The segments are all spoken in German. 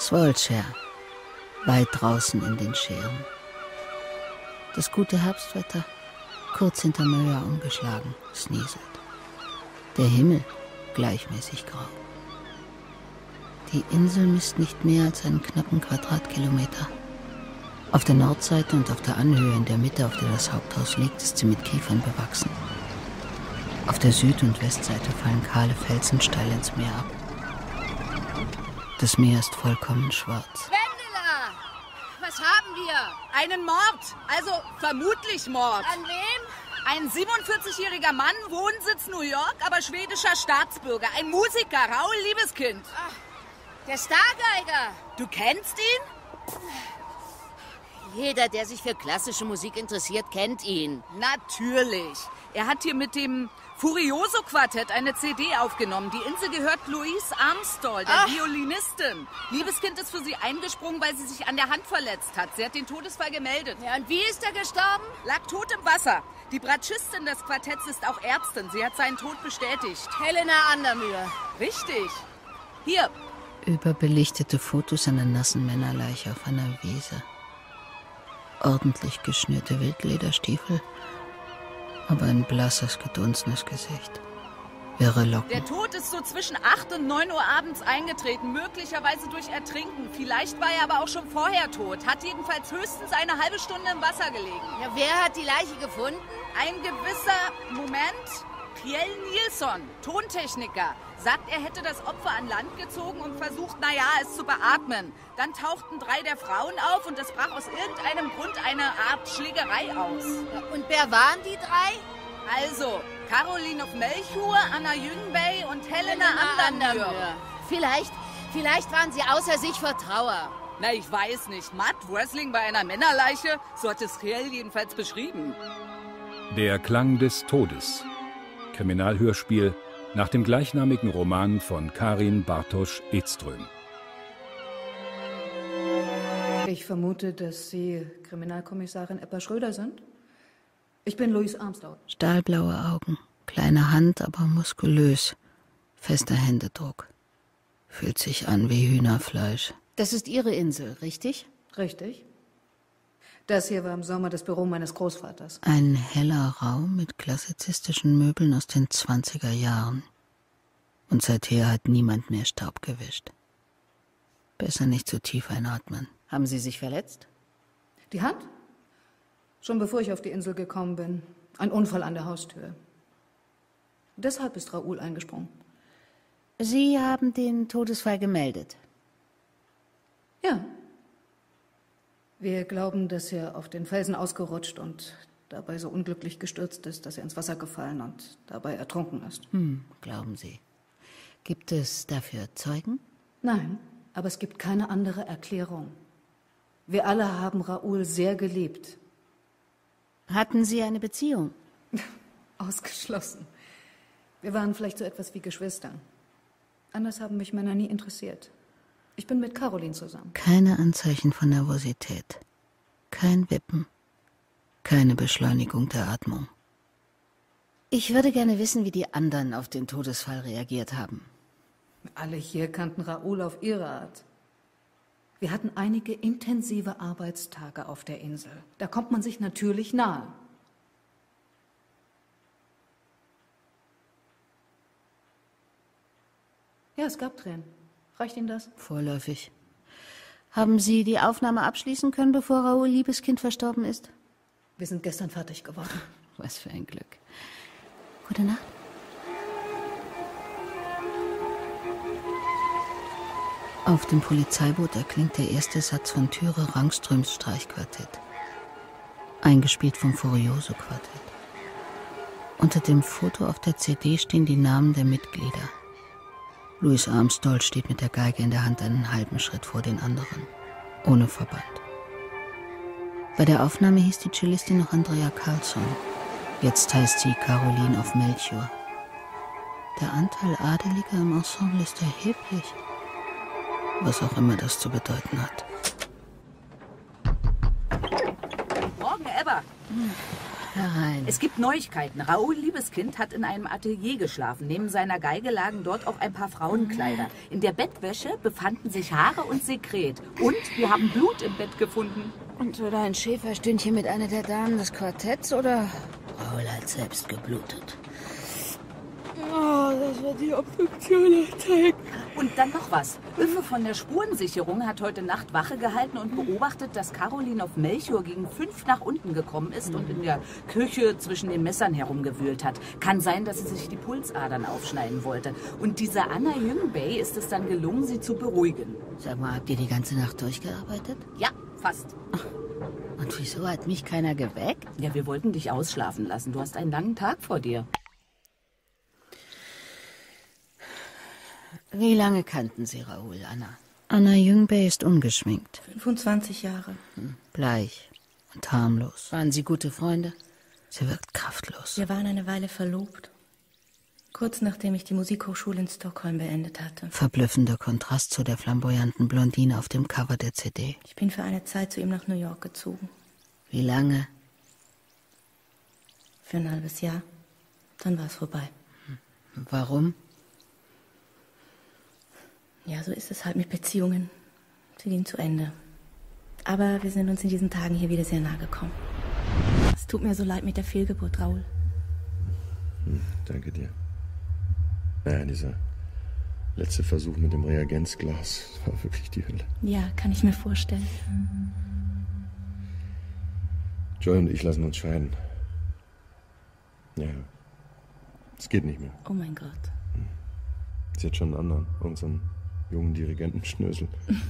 Svolcer, weit draußen in den Scheren. Das gute Herbstwetter, kurz hinter Möja umgeschlagen, es nieselt. Der Himmel gleichmäßig grau. Die Insel misst nicht mehr als einen knappen Quadratkilometer. Auf der Nordseite und auf der Anhöhe in der Mitte, auf der das Haupthaus liegt, ist sie mit Kiefern bewachsen. Auf der Süd- und Westseite fallen kahle Felsen steil ins Meer ab. Das Meer ist vollkommen schwarz. Wendela! Was haben wir? Einen Mord. Also vermutlich Mord. An wem? Ein 47-jähriger Mann, Wohnsitz New York, aber schwedischer Staatsbürger. Ein Musiker, Raoul Liebeskind. Ach, der Stargeiger. Du kennst ihn? Jeder, der sich für klassische Musik interessiert, kennt ihn. Natürlich. Er hat hier mit dem Furioso-Quartett eine CD aufgenommen. Die Insel gehört Louise Armstrong, der Violinistin. Liebeskind ist für sie eingesprungen, weil sie sich an der Hand verletzt hat. Sie hat den Todesfall gemeldet. Ja, und wie ist er gestorben? Lag tot im Wasser. Die Bratschistin des Quartetts ist auch Ärztin. Sie hat seinen Tod bestätigt. Helena Andermühe. Richtig. Hier. Überbelichtete Fotos einer nassen Männerleiche auf einer Wiese. Ordentlich geschnürte Wildlederstiefel, aber ein blasses, gedunsenes Gesicht. Wirre Locken. Der Tod ist so zwischen 8 und 9 Uhr abends eingetreten, möglicherweise durch Ertrinken. Vielleicht war er aber auch schon vorher tot. Hat jedenfalls höchstens eine halbe Stunde im Wasser gelegen. Ja, wer hat die Leiche gefunden? Ein gewisser Kjell Nilsson, Tontechniker, sagt, er hätte das Opfer an Land gezogen und versucht, es zu beatmen. Dann tauchten 3 der Frauen auf und es brach aus irgendeinem Grund eine Art Schlägerei aus. Und wer waren die 3? Also, Caroline of Melchior, Anna Jüngbey und Helena Andermühe. Vielleicht waren sie außer sich vor Trauer. Na, ich weiß nicht. Matt Wrestling bei einer Männerleiche? So hat es Kjell jedenfalls beschrieben. Der Klang des Todes. Kriminalhörspiel nach dem gleichnamigen Roman von Karin Bartosz-Edström. Ich vermute, dass Sie Kriminalkommissarin Eppa Schröder sind. Ich bin Louise Armstrong. Stahlblaue Augen, kleine Hand, aber muskulös. Fester Händedruck. Fühlt sich an wie Hühnerfleisch. Das ist Ihre Insel, richtig? Richtig. Das hier war im Sommer das Büro meines Großvaters. Ein heller Raum mit klassizistischen Möbeln aus den 20er Jahren. Und seither hat niemand mehr Staub gewischt. Besser nicht zu tief einatmen. Haben Sie sich verletzt? Die Hand? Schon bevor ich auf die Insel gekommen bin. Ein Unfall an der Haustür. Deshalb ist Raoul eingesprungen. Sie haben den Todesfall gemeldet? Ja. Wir glauben, dass er auf den Felsen ausgerutscht und dabei so unglücklich gestürzt ist, dass er ins Wasser gefallen und dabei ertrunken ist. Glauben Sie. Gibt es dafür Zeugen? Nein, aber es gibt keine andere Erklärung. Wir alle haben Raoul sehr geliebt. Hatten Sie eine Beziehung? Ausgeschlossen. Wir waren vielleicht so etwas wie Geschwister. Anders haben mich Männer nie interessiert. Ich bin mit Caroline zusammen. Keine Anzeichen von Nervosität. Kein Wippen. Keine Beschleunigung der Atmung. Ich würde gerne wissen, wie die anderen auf den Todesfall reagiert haben. Alle hier kannten Raoul auf ihre Art. Wir hatten einige intensive Arbeitstage auf der Insel. Da kommt man sich natürlich nahe. Ja, es gab Tränen. Reicht Ihnen das? Vorläufig. Haben Sie die Aufnahme abschließen können, bevor Raoul Liebeskind verstorben ist? Wir sind gestern fertig geworden. Was für ein Glück. Gute Nacht. Auf dem Polizeiboot erklingt der erste Satz von Thyre Rangströms Streichquartett. Eingespielt vom Furioso-Quartett. Unter dem Foto auf der CD stehen die Namen der Mitglieder. Louise Armstrong steht mit der Geige in der Hand einen halben Schritt vor den anderen, ohne Verband. Bei der Aufnahme hieß die Cellistin noch Andrea Carlsson. Jetzt heißt sie Caroline of Melchior. Der Anteil Adeliger im Ensemble ist erheblich. Was auch immer das zu bedeuten hat. Morgen, Ebba. Herein. Es gibt Neuigkeiten. Raoul Liebeskind hat in einem Atelier geschlafen. Neben seiner Geige lagen dort auch ein paar Frauenkleider. In der Bettwäsche befanden sich Haare und Sekret. Und wir haben Blut im Bett gefunden. Und oder ein Schäferstündchen mit einer der Damen des Quartetts oder Raoul hat selbst geblutet. Oh, das wird die Obduktion zeigen. Und dann noch was. Öffe von der Spurensicherung hat heute Nacht Wache gehalten und beobachtet, dass Caroline auf Melchior gegen 5 nach unten gekommen ist und in der Küche zwischen den Messern herumgewühlt hat. Kann sein, dass sie sich die Pulsadern aufschneiden wollte. Und dieser Anna Jüngbey ist es dann gelungen, sie zu beruhigen. Sag mal, habt ihr die ganze Nacht durchgearbeitet? Ja, fast. Und wieso hat mich keiner geweckt? Ja, wir wollten dich ausschlafen lassen. Du hast einen langen Tag vor dir. Wie lange kannten Sie Raoul, Anna? Anna Jüngbey ist ungeschminkt. 25 Jahre. Bleich und harmlos. Waren Sie gute Freunde? Sie wirkt kraftlos. Wir waren eine Weile verlobt. Kurz nachdem ich die Musikhochschule in Stockholm beendet hatte. Verblüffender Kontrast zu der flamboyanten Blondine auf dem Cover der CD. Ich bin für eine Zeit zu ihm nach New York gezogen. Wie lange? Für ein halbes Jahr. Dann war es vorbei. Warum? Ja, so ist es halt mit Beziehungen. Sie gehen zu Ende. Aber wir sind uns in diesen Tagen hier wieder sehr nahe gekommen. Es tut mir so leid mit der Fehlgeburt, Raoul. Danke dir. Naja, dieser letzte Versuch mit dem Reagenzglas war wirklich die Hölle. Ja, kann ich mir vorstellen. Joy und ich lassen uns scheiden. Ja, es geht nicht mehr. Oh mein Gott. Sie hat schon einen anderen, unseren jungen Dirigentenschnösel.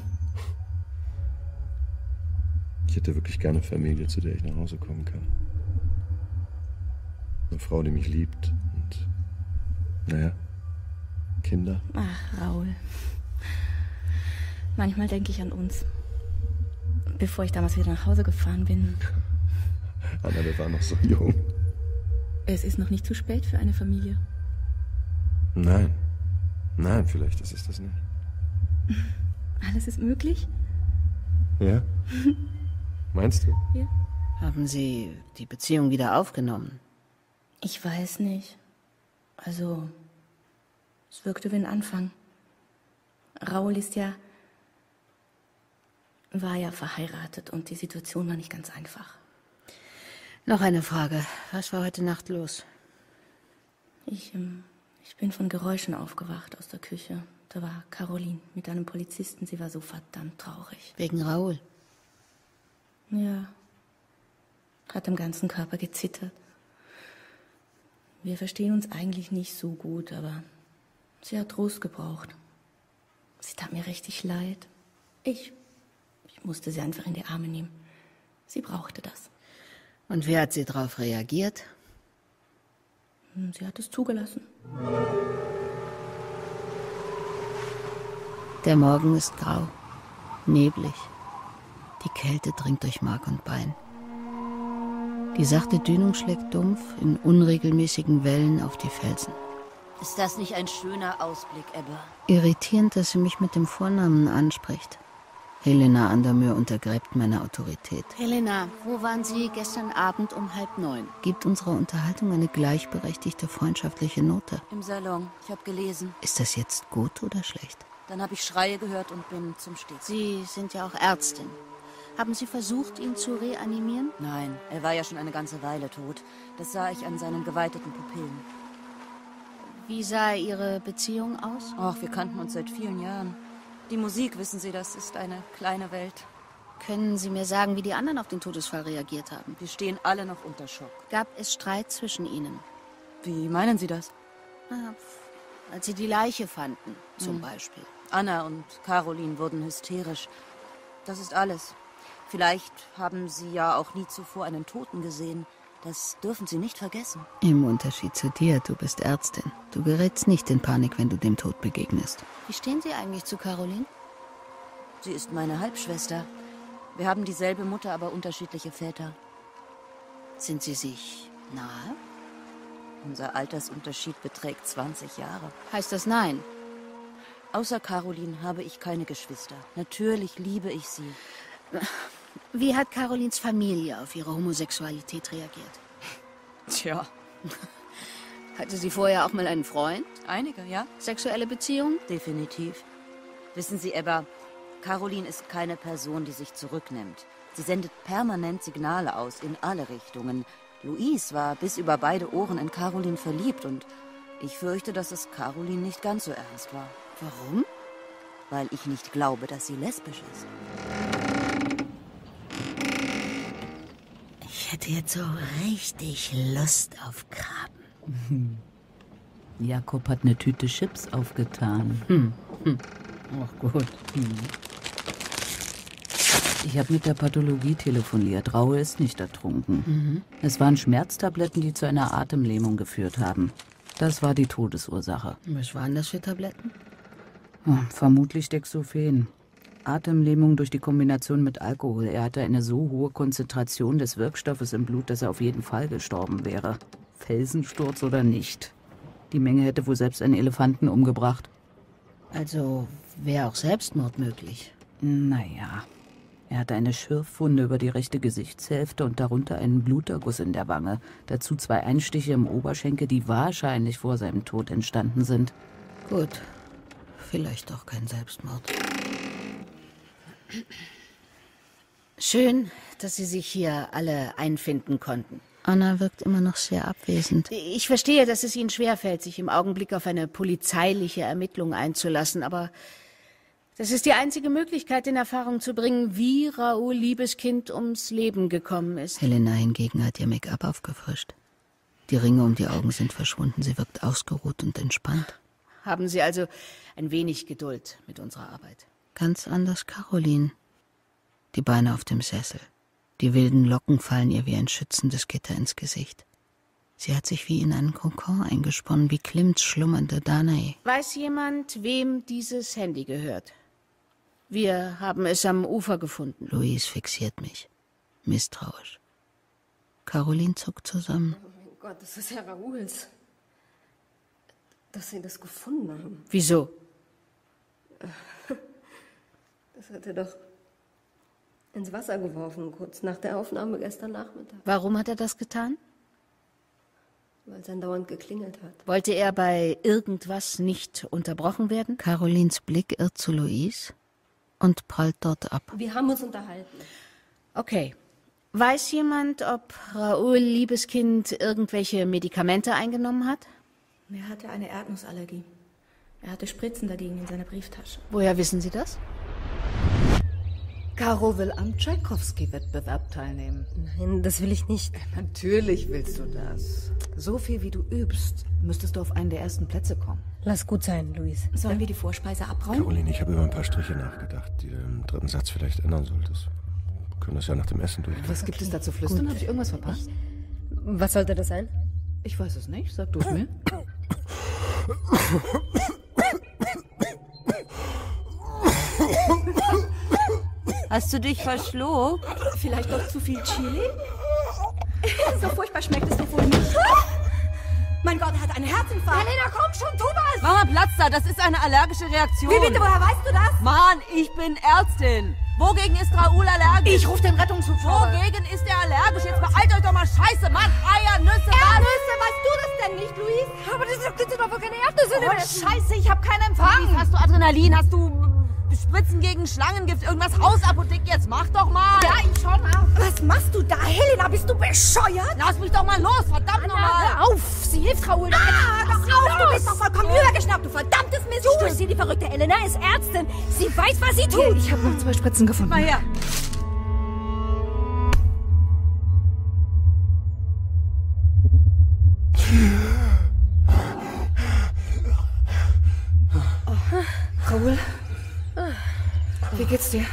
Ich hätte wirklich gerne Familie, zu der ich nach Hause kommen kann. Eine Frau, die mich liebt und, naja, Kinder. Ach, Raoul. Manchmal denke ich an uns. Bevor ich damals wieder nach Hause gefahren bin. Anna, wir waren noch so jung. Es ist noch nicht zu spät für eine Familie. Nein, vielleicht ist es das nicht. Alles ist möglich? Ja? Meinst du? Ja. Haben Sie die Beziehung wieder aufgenommen? Ich weiß nicht. Also, es wirkte wie ein Anfang. Raoul war ja verheiratet und die Situation war nicht ganz einfach. Noch eine Frage. Was war heute Nacht los? Ich bin von Geräuschen aufgewacht aus der Küche. Da war Caroline mit einem Polizisten. Sie war so verdammt traurig. Wegen Raoul? Ja. Hat am ganzen Körper gezittert. Wir verstehen uns eigentlich nicht so gut, aber sie hat Trost gebraucht. Sie tat mir richtig leid. Ich musste sie einfach in die Arme nehmen. Sie brauchte das. Und wer hat sie darauf reagiert? Sie hat es zugelassen. Der Morgen ist grau, neblig. Die Kälte dringt durch Mark und Bein. Die sachte Dünung schlägt dumpf in unregelmäßigen Wellen auf die Felsen. Ist das nicht ein schöner Ausblick, Ebbe? Irritierend, dass sie mich mit dem Vornamen anspricht. Helena Andermür untergräbt meine Autorität. Helena, wo waren Sie gestern Abend um 8:30? Gibt unserer Unterhaltung eine gleichberechtigte freundschaftliche Note. Im Salon. Ich habe gelesen. Ist das jetzt gut oder schlecht? Dann habe ich Schreie gehört und bin zum Steg. Sie sind ja auch Ärztin. Haben Sie versucht, ihn zu reanimieren? Nein, er war ja schon eine ganze Weile tot. Das sah ich an seinen geweiteten Pupillen. Wie sah Ihre Beziehung aus? Ach, wir kannten uns seit vielen Jahren. Die Musik, wissen Sie, das ist eine kleine Welt. Können Sie mir sagen, wie die anderen auf den Todesfall reagiert haben? Wir stehen alle noch unter Schock. Gab es Streit zwischen Ihnen? Wie meinen Sie das? Als Sie die Leiche fanden, zum Beispiel. Anna und Caroline wurden hysterisch. Das ist alles. Vielleicht haben Sie ja auch nie zuvor einen Toten gesehen. Das dürfen Sie nicht vergessen. Im Unterschied zu dir, du bist Ärztin. Du gerätst nicht in Panik, wenn du dem Tod begegnest. Wie stehen Sie eigentlich zu Caroline? Sie ist meine Halbschwester. Wir haben dieselbe Mutter, aber unterschiedliche Väter. Sind Sie sich nahe? Unser Altersunterschied beträgt 20 Jahre. Heißt das nein? Außer Caroline habe ich keine Geschwister. Natürlich liebe ich sie. Wie hat Carolines Familie auf ihre Homosexualität reagiert? Tja. Hatte sie vorher auch mal einen Freund? Einige, ja? Sexuelle Beziehung? Definitiv. Wissen Sie, Ebba, Caroline ist keine Person, die sich zurücknimmt. Sie sendet permanent Signale aus in alle Richtungen. Louise war bis über beide Ohren in Caroline verliebt und ich fürchte, dass es Caroline nicht ganz so ernst war. Warum? Weil ich nicht glaube, dass sie lesbisch ist. Ich hätte jetzt so richtig Lust auf Krabben. Jakob hat eine Tüte Chips aufgetan. Ach gut. Ich habe mit der Pathologie telefoniert. Raue ist nicht ertrunken. Es waren Schmerztabletten, die zu einer Atemlähmung geführt haben. Das war die Todesursache. Was waren das für Tabletten? Vermutlich Dextrophen. Atemlähmung durch die Kombination mit Alkohol. Er hatte eine so hohe Konzentration des Wirkstoffes im Blut, dass er auf jeden Fall gestorben wäre. Felsensturz oder nicht. Die Menge hätte wohl selbst einen Elefanten umgebracht. Also wäre auch Selbstmord möglich. Naja, er hatte eine Schürfwunde über die rechte Gesichtshälfte und darunter einen Bluterguss in der Wange. Dazu 2 Einstiche im Oberschenkel, die wahrscheinlich vor seinem Tod entstanden sind. Gut, vielleicht doch kein Selbstmord. Schön, dass Sie sich hier alle einfinden konnten. Anna wirkt immer noch sehr abwesend. Ich verstehe, dass es Ihnen schwerfällt, sich im Augenblick auf eine polizeiliche Ermittlung einzulassen, aber das ist die einzige Möglichkeit, in Erfahrung zu bringen, wie Raoul Liebeskind ums Leben gekommen ist. Helena hingegen hat ihr Make-up aufgefrischt. Die Ringe um die Augen sind verschwunden. Sie wirkt ausgeruht und entspannt. Haben Sie also ein wenig Geduld mit unserer Arbeit. Ganz anders Caroline. Die Beine auf dem Sessel. Die wilden Locken fallen ihr wie ein schützendes Gitter ins Gesicht. Sie hat sich wie in einen Kokon eingesponnen, wie Klimts schlummernde Danae. Weiß jemand, wem dieses Handy gehört? Wir haben es am Ufer gefunden. Louise fixiert mich. Misstrauisch. Caroline zuckt zusammen. Oh mein Gott, das ist ja Raouls. Dass Sie das gefunden haben. Wieso? Das hat er doch ins Wasser geworfen, kurz nach der Aufnahme gestern Nachmittag. Warum hat er das getan? Weil es andauernd geklingelt hat. Wollte er bei irgendwas nicht unterbrochen werden? Carolines Blick irrt zu Louise und prallt dort ab. Wir haben uns unterhalten. Okay. Weiß jemand, ob Raoul Liebeskind irgendwelche Medikamente eingenommen hat? Er hatte eine Erdnussallergie. Er hatte Spritzen dagegen in seiner Brieftasche. Woher wissen Sie das? Caro will am Tschaikowski-Wettbewerb teilnehmen. Nein, das will ich nicht. Natürlich willst du das. So viel wie du übst, müsstest du auf einen der ersten Plätze kommen. Lass gut sein, Louise. Sollen wir die Vorspeise abbrauen? Caroline, ich habe über ein paar Striche nachgedacht, die du im 3. Satz vielleicht ändern solltest. Wir können das ja nach dem Essen durchgehen. Was gibt es da zu flüstern? Habe ich irgendwas verpasst? Was sollte das sein? Ich weiß es nicht. Sag du es mir. Hast du dich verschluckt? Vielleicht doch zu viel Chili? So furchtbar schmeckt es doch wohl nicht. Mein Gott, er hat einen Herzinfarkt. Helena, komm schon, tu was! Mama, platz da, das ist eine allergische Reaktion. Wie bitte, woher weißt du das? Mann, ich bin Ärztin. Wogegen ist Raoul allergisch? Ich rufe den Rettungshubschrauber. Wogegen ist er allergisch? Jetzt beeilt euch doch mal. Scheiße, Mann, Eier, Nüsse, Erdnüsse, weißt du das denn nicht, Louise? Aber das sind doch wohl keine Erdnüsse. Oh, Scheiße, ich hab keinen Empfang. Hast du Adrenalin? Hast du Spritzen gegen Schlangengift? Irgendwas? Hausapotheke? Jetzt mach doch mal. Ja, ich schau mal. Was machst du da, Helena? Bist du bescheuert? Lass mich doch mal los, verdammt nochmal. Hör auf, sie hilft Raoul. Doch auf, du bist doch vollkommen übergeschnappt, du verdammtes Miststück. Du, sie, die verrückte Helena, ist Ärztin. Sie weiß, was sie tut. Ich habe noch 2 Spritzen gefunden. Mal her. Raoul, wie geht's dir?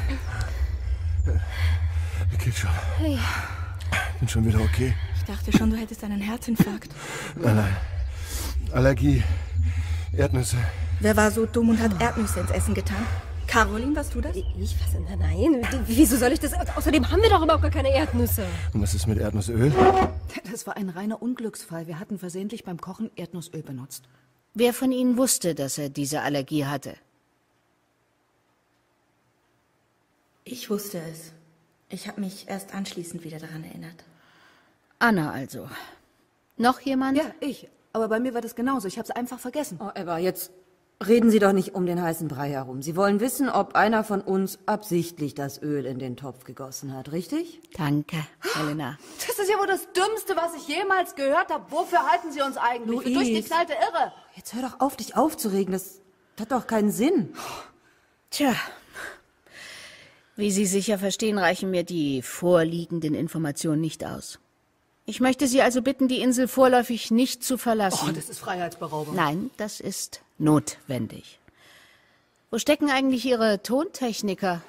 Geht schon. Hey. Bin schon wieder okay. Ich dachte schon, du hättest einen Herzinfarkt. Nein. Allergie. Erdnüsse. Wer war so dumm und hat Erdnüsse ins Essen getan? Caroline, warst du das? Ich was? Nein, wieso soll ich das? Außerdem haben wir doch überhaupt gar keine Erdnüsse. Und was ist mit Erdnussöl? Das war ein reiner Unglücksfall. Wir hatten versehentlich beim Kochen Erdnussöl benutzt. Wer von Ihnen wusste, dass er diese Allergie hatte? Ich wusste es. Ich habe mich erst anschließend wieder daran erinnert. Anna also. Noch jemand? Ja, ich. Aber bei mir war das genauso. Ich hab's einfach vergessen. Oh, Ebba, jetzt reden Sie doch nicht um den heißen Brei herum. Sie wollen wissen, ob einer von uns absichtlich das Öl in den Topf gegossen hat, richtig? Danke, Helena. Das ist ja wohl das Dümmste, was ich jemals gehört habe. Wofür halten Sie uns eigentlich? Für durchgeknallte Irre. Jetzt hör doch auf, dich aufzuregen. Das hat doch keinen Sinn. Tja, wie Sie sicher verstehen, reichen mir die vorliegenden Informationen nicht aus. Ich möchte Sie also bitten, die Insel vorläufig nicht zu verlassen. Oh, das ist Freiheitsberaubung. Nein, das ist notwendig. Wo stecken eigentlich Ihre Tontechniker?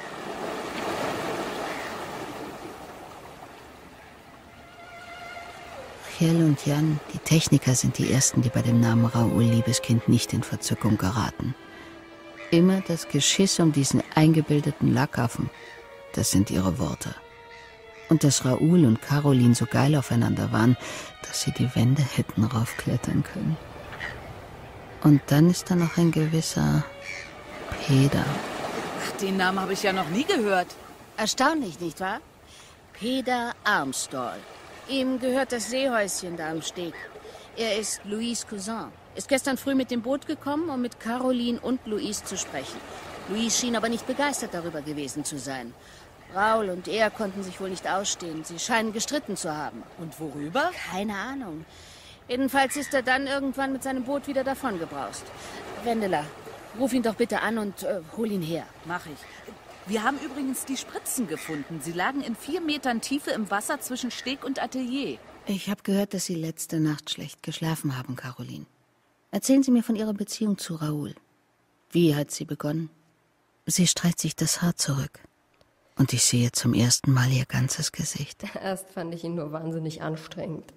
Chiel und Jan, die Techniker, sind die Ersten, die bei dem Namen Raoul Liebeskind nicht in Verzückung geraten. Immer das Geschiss um diesen eingebildeten Lackaffen, das sind ihre Worte. Und dass Raoul und Caroline so geil aufeinander waren, dass sie die Wände hätten raufklettern können. Und dann ist da noch ein gewisser Peder. Ach, den Namen habe ich ja noch nie gehört. Erstaunlich, nicht wahr? Peder Armstall. Ihm gehört das Seehäuschen da am Steg. Er ist Louis' Cousin. Ist gestern früh mit dem Boot gekommen, um mit Caroline und Louis zu sprechen. Louis schien aber nicht begeistert darüber gewesen zu sein. Raoul und er konnten sich wohl nicht ausstehen. Sie scheinen gestritten zu haben. Und worüber? Keine Ahnung. Jedenfalls ist er dann irgendwann mit seinem Boot wieder davongebraust. Wendela, ruf ihn doch bitte an und hol ihn her. Mach ich. Wir haben übrigens die Spritzen gefunden. Sie lagen in 4 Metern Tiefe im Wasser zwischen Steg und Atelier. Ich habe gehört, dass Sie letzte Nacht schlecht geschlafen haben, Caroline. Erzählen Sie mir von Ihrer Beziehung zu Raoul. Wie hat sie begonnen? Sie streicht sich das Haar zurück. Und ich sehe zum ersten Mal ihr ganzes Gesicht. Erst fand ich ihn nur wahnsinnig anstrengend.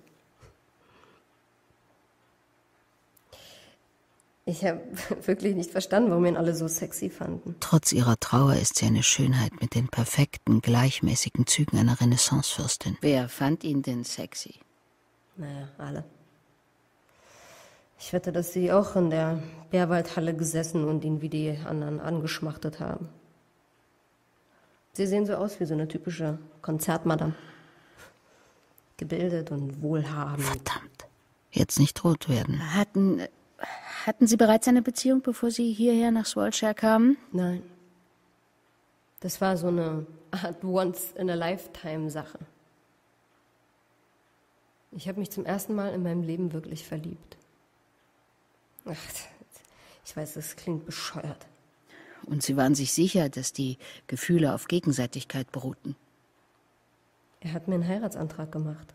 Ich habe wirklich nicht verstanden, warum ihn alle so sexy fanden. Trotz ihrer Trauer ist sie eine Schönheit mit den perfekten, gleichmäßigen Zügen einer Renaissancefürstin. Wer fand ihn denn sexy? Naja, alle. Ich wette, dass sie auch in der Bärwaldhalle gesessen und ihn wie die anderen angeschmachtet haben. Sie sehen so aus wie so eine typische Konzertmadame. Gebildet und wohlhabend. Verdammt. Jetzt nicht rot werden. Hatten Sie bereits eine Beziehung, bevor Sie hierher nach Swallshire kamen? Nein. Das war so eine Art Once-in-a-Lifetime-Sache. Ich habe mich zum ersten Mal in meinem Leben wirklich verliebt. Ach, ich weiß, das klingt bescheuert. Und Sie waren sich sicher, dass die Gefühle auf Gegenseitigkeit beruhten? Er hat mir einen Heiratsantrag gemacht.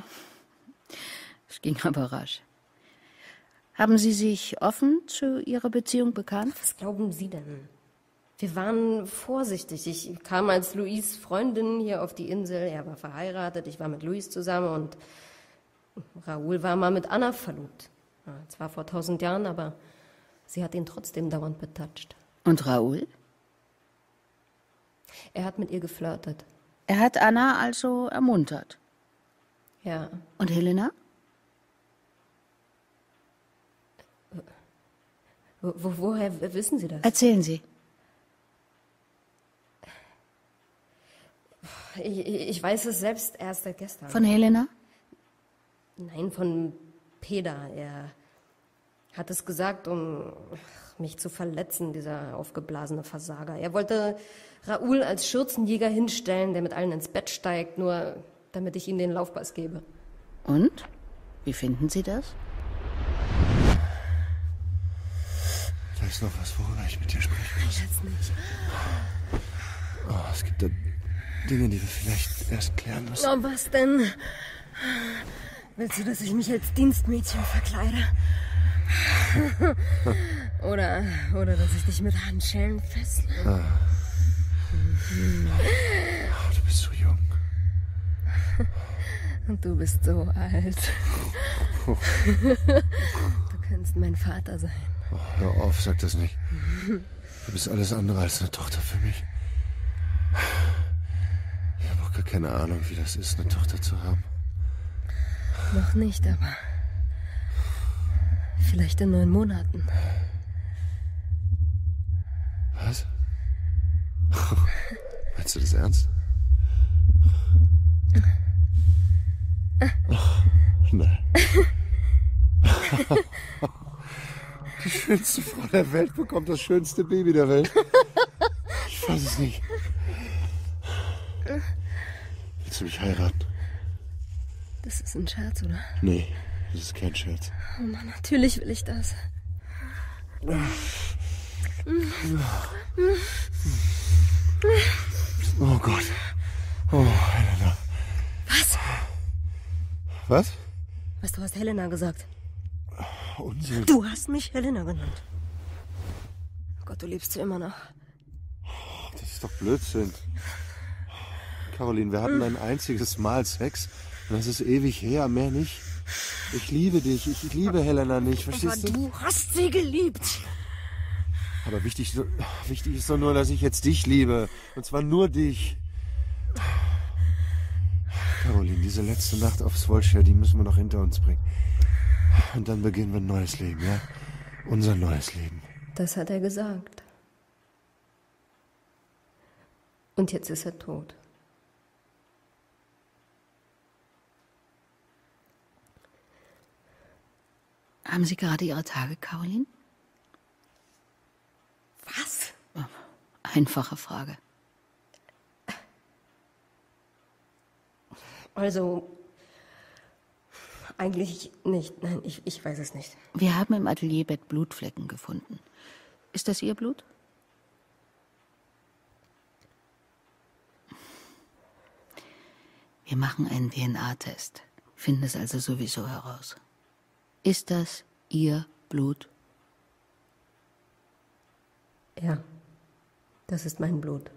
Es ging aber rasch. Haben Sie sich offen zu Ihrer Beziehung bekannt? Was glauben Sie denn? Wir waren vorsichtig. Ich kam als Louis' Freundin hier auf die Insel. Er war verheiratet, ich war mit Louis zusammen und Raoul war mal mit Anna verlobt. Ja, zwar vor 1000 Jahren, aber sie hat ihn trotzdem dauernd betatscht. Und Raoul? Er hat mit ihr geflirtet. Er hat Anna also ermuntert? Ja. Und Helena? Woher wissen Sie das? Erzählen Sie. Ich weiß es selbst erst seit gestern. Von Helena? Nein, von Peder. Er hat es gesagt, um mich zu verletzen, dieser aufgeblasene Versager. Er wollte Raoul als Schürzenjäger hinstellen, der mit allen ins Bett steigt, nur damit ich ihm den Laufpass gebe. Und? Wie finden Sie das? Da ist noch was, worüber ich mit dir sprechen muss. Jetzt nicht. Oh, es gibt da Dinge, die wir vielleicht erst klären müssen. Oh, was denn? Willst du, dass ich mich als Dienstmädchen verkleide? oder dass ich dich mit Handschellen fessle? Oh, du bist so jung. Und du bist so alt. Du könntest mein Vater sein. Oh, hör auf, sag das nicht. Du bist alles andere als eine Tochter für mich. Ich habe auch gar keine Ahnung, wie das ist, eine Tochter zu haben. Noch nicht, aber vielleicht in 9 Monaten. Was? Meinst du das ernst? Oh, Nein. Die schönste Frau der Welt bekommt das schönste Baby der Welt. Ich weiß es nicht. Willst du mich heiraten? Das ist ein Scherz, oder? Nee, das ist kein Scherz. Oh Mann, natürlich will ich das. Oh Gott. Oh, Helena. Was? Was? Was, du hast Helena gesagt? Unsinn. Du hast mich Helena genannt. Oh Gott, du liebst sie immer noch. Das ist doch Blödsinn. Caroline, wir hatten ein einziges Mal Sex. Und das ist ewig her, mehr nicht. Ich liebe dich. Ich liebe Helena nicht, verstehst du? Aber du hast sie geliebt. Aber wichtig ist doch nur, dass ich jetzt dich liebe. Und zwar nur dich. Caroline, diese letzte Nacht aufs Wolscher, die müssen wir noch hinter uns bringen. Und dann beginnen wir ein neues Leben, ja? Unser neues Leben. Das hat er gesagt. Und jetzt ist er tot. Haben Sie gerade Ihre Tage, Caroline? Was? Einfache Frage. Also, eigentlich nicht. Nein, ich weiß es nicht. Wir haben im Atelierbett Blutflecken gefunden. Ist das Ihr Blut? Wir machen einen DNA-Test. Finden es also sowieso heraus. Ist das Ihr Blut? Ja, das ist mein Blut.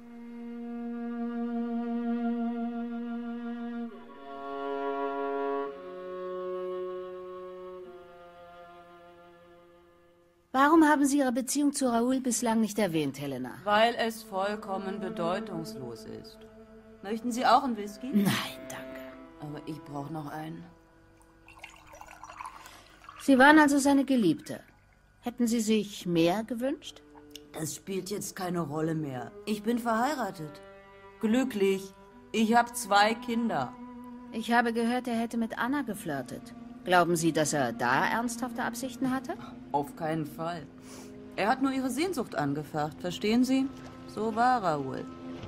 Warum haben Sie Ihre Beziehung zu Raoul bislang nicht erwähnt, Helena? Weil es vollkommen bedeutungslos ist. Möchten Sie auch einen Whisky? Nein, danke. Aber ich brauche noch einen. Sie waren also seine Geliebte. Hätten Sie sich mehr gewünscht? Das spielt jetzt keine Rolle mehr. Ich bin verheiratet. Glücklich. Ich habe 2 Kinder. Ich habe gehört, er hätte mit Anna geflirtet. Glauben Sie, dass er da ernsthafte Absichten hatte? Auf keinen Fall. Er hat nur ihre Sehnsucht angefacht, verstehen Sie? So war Raoul.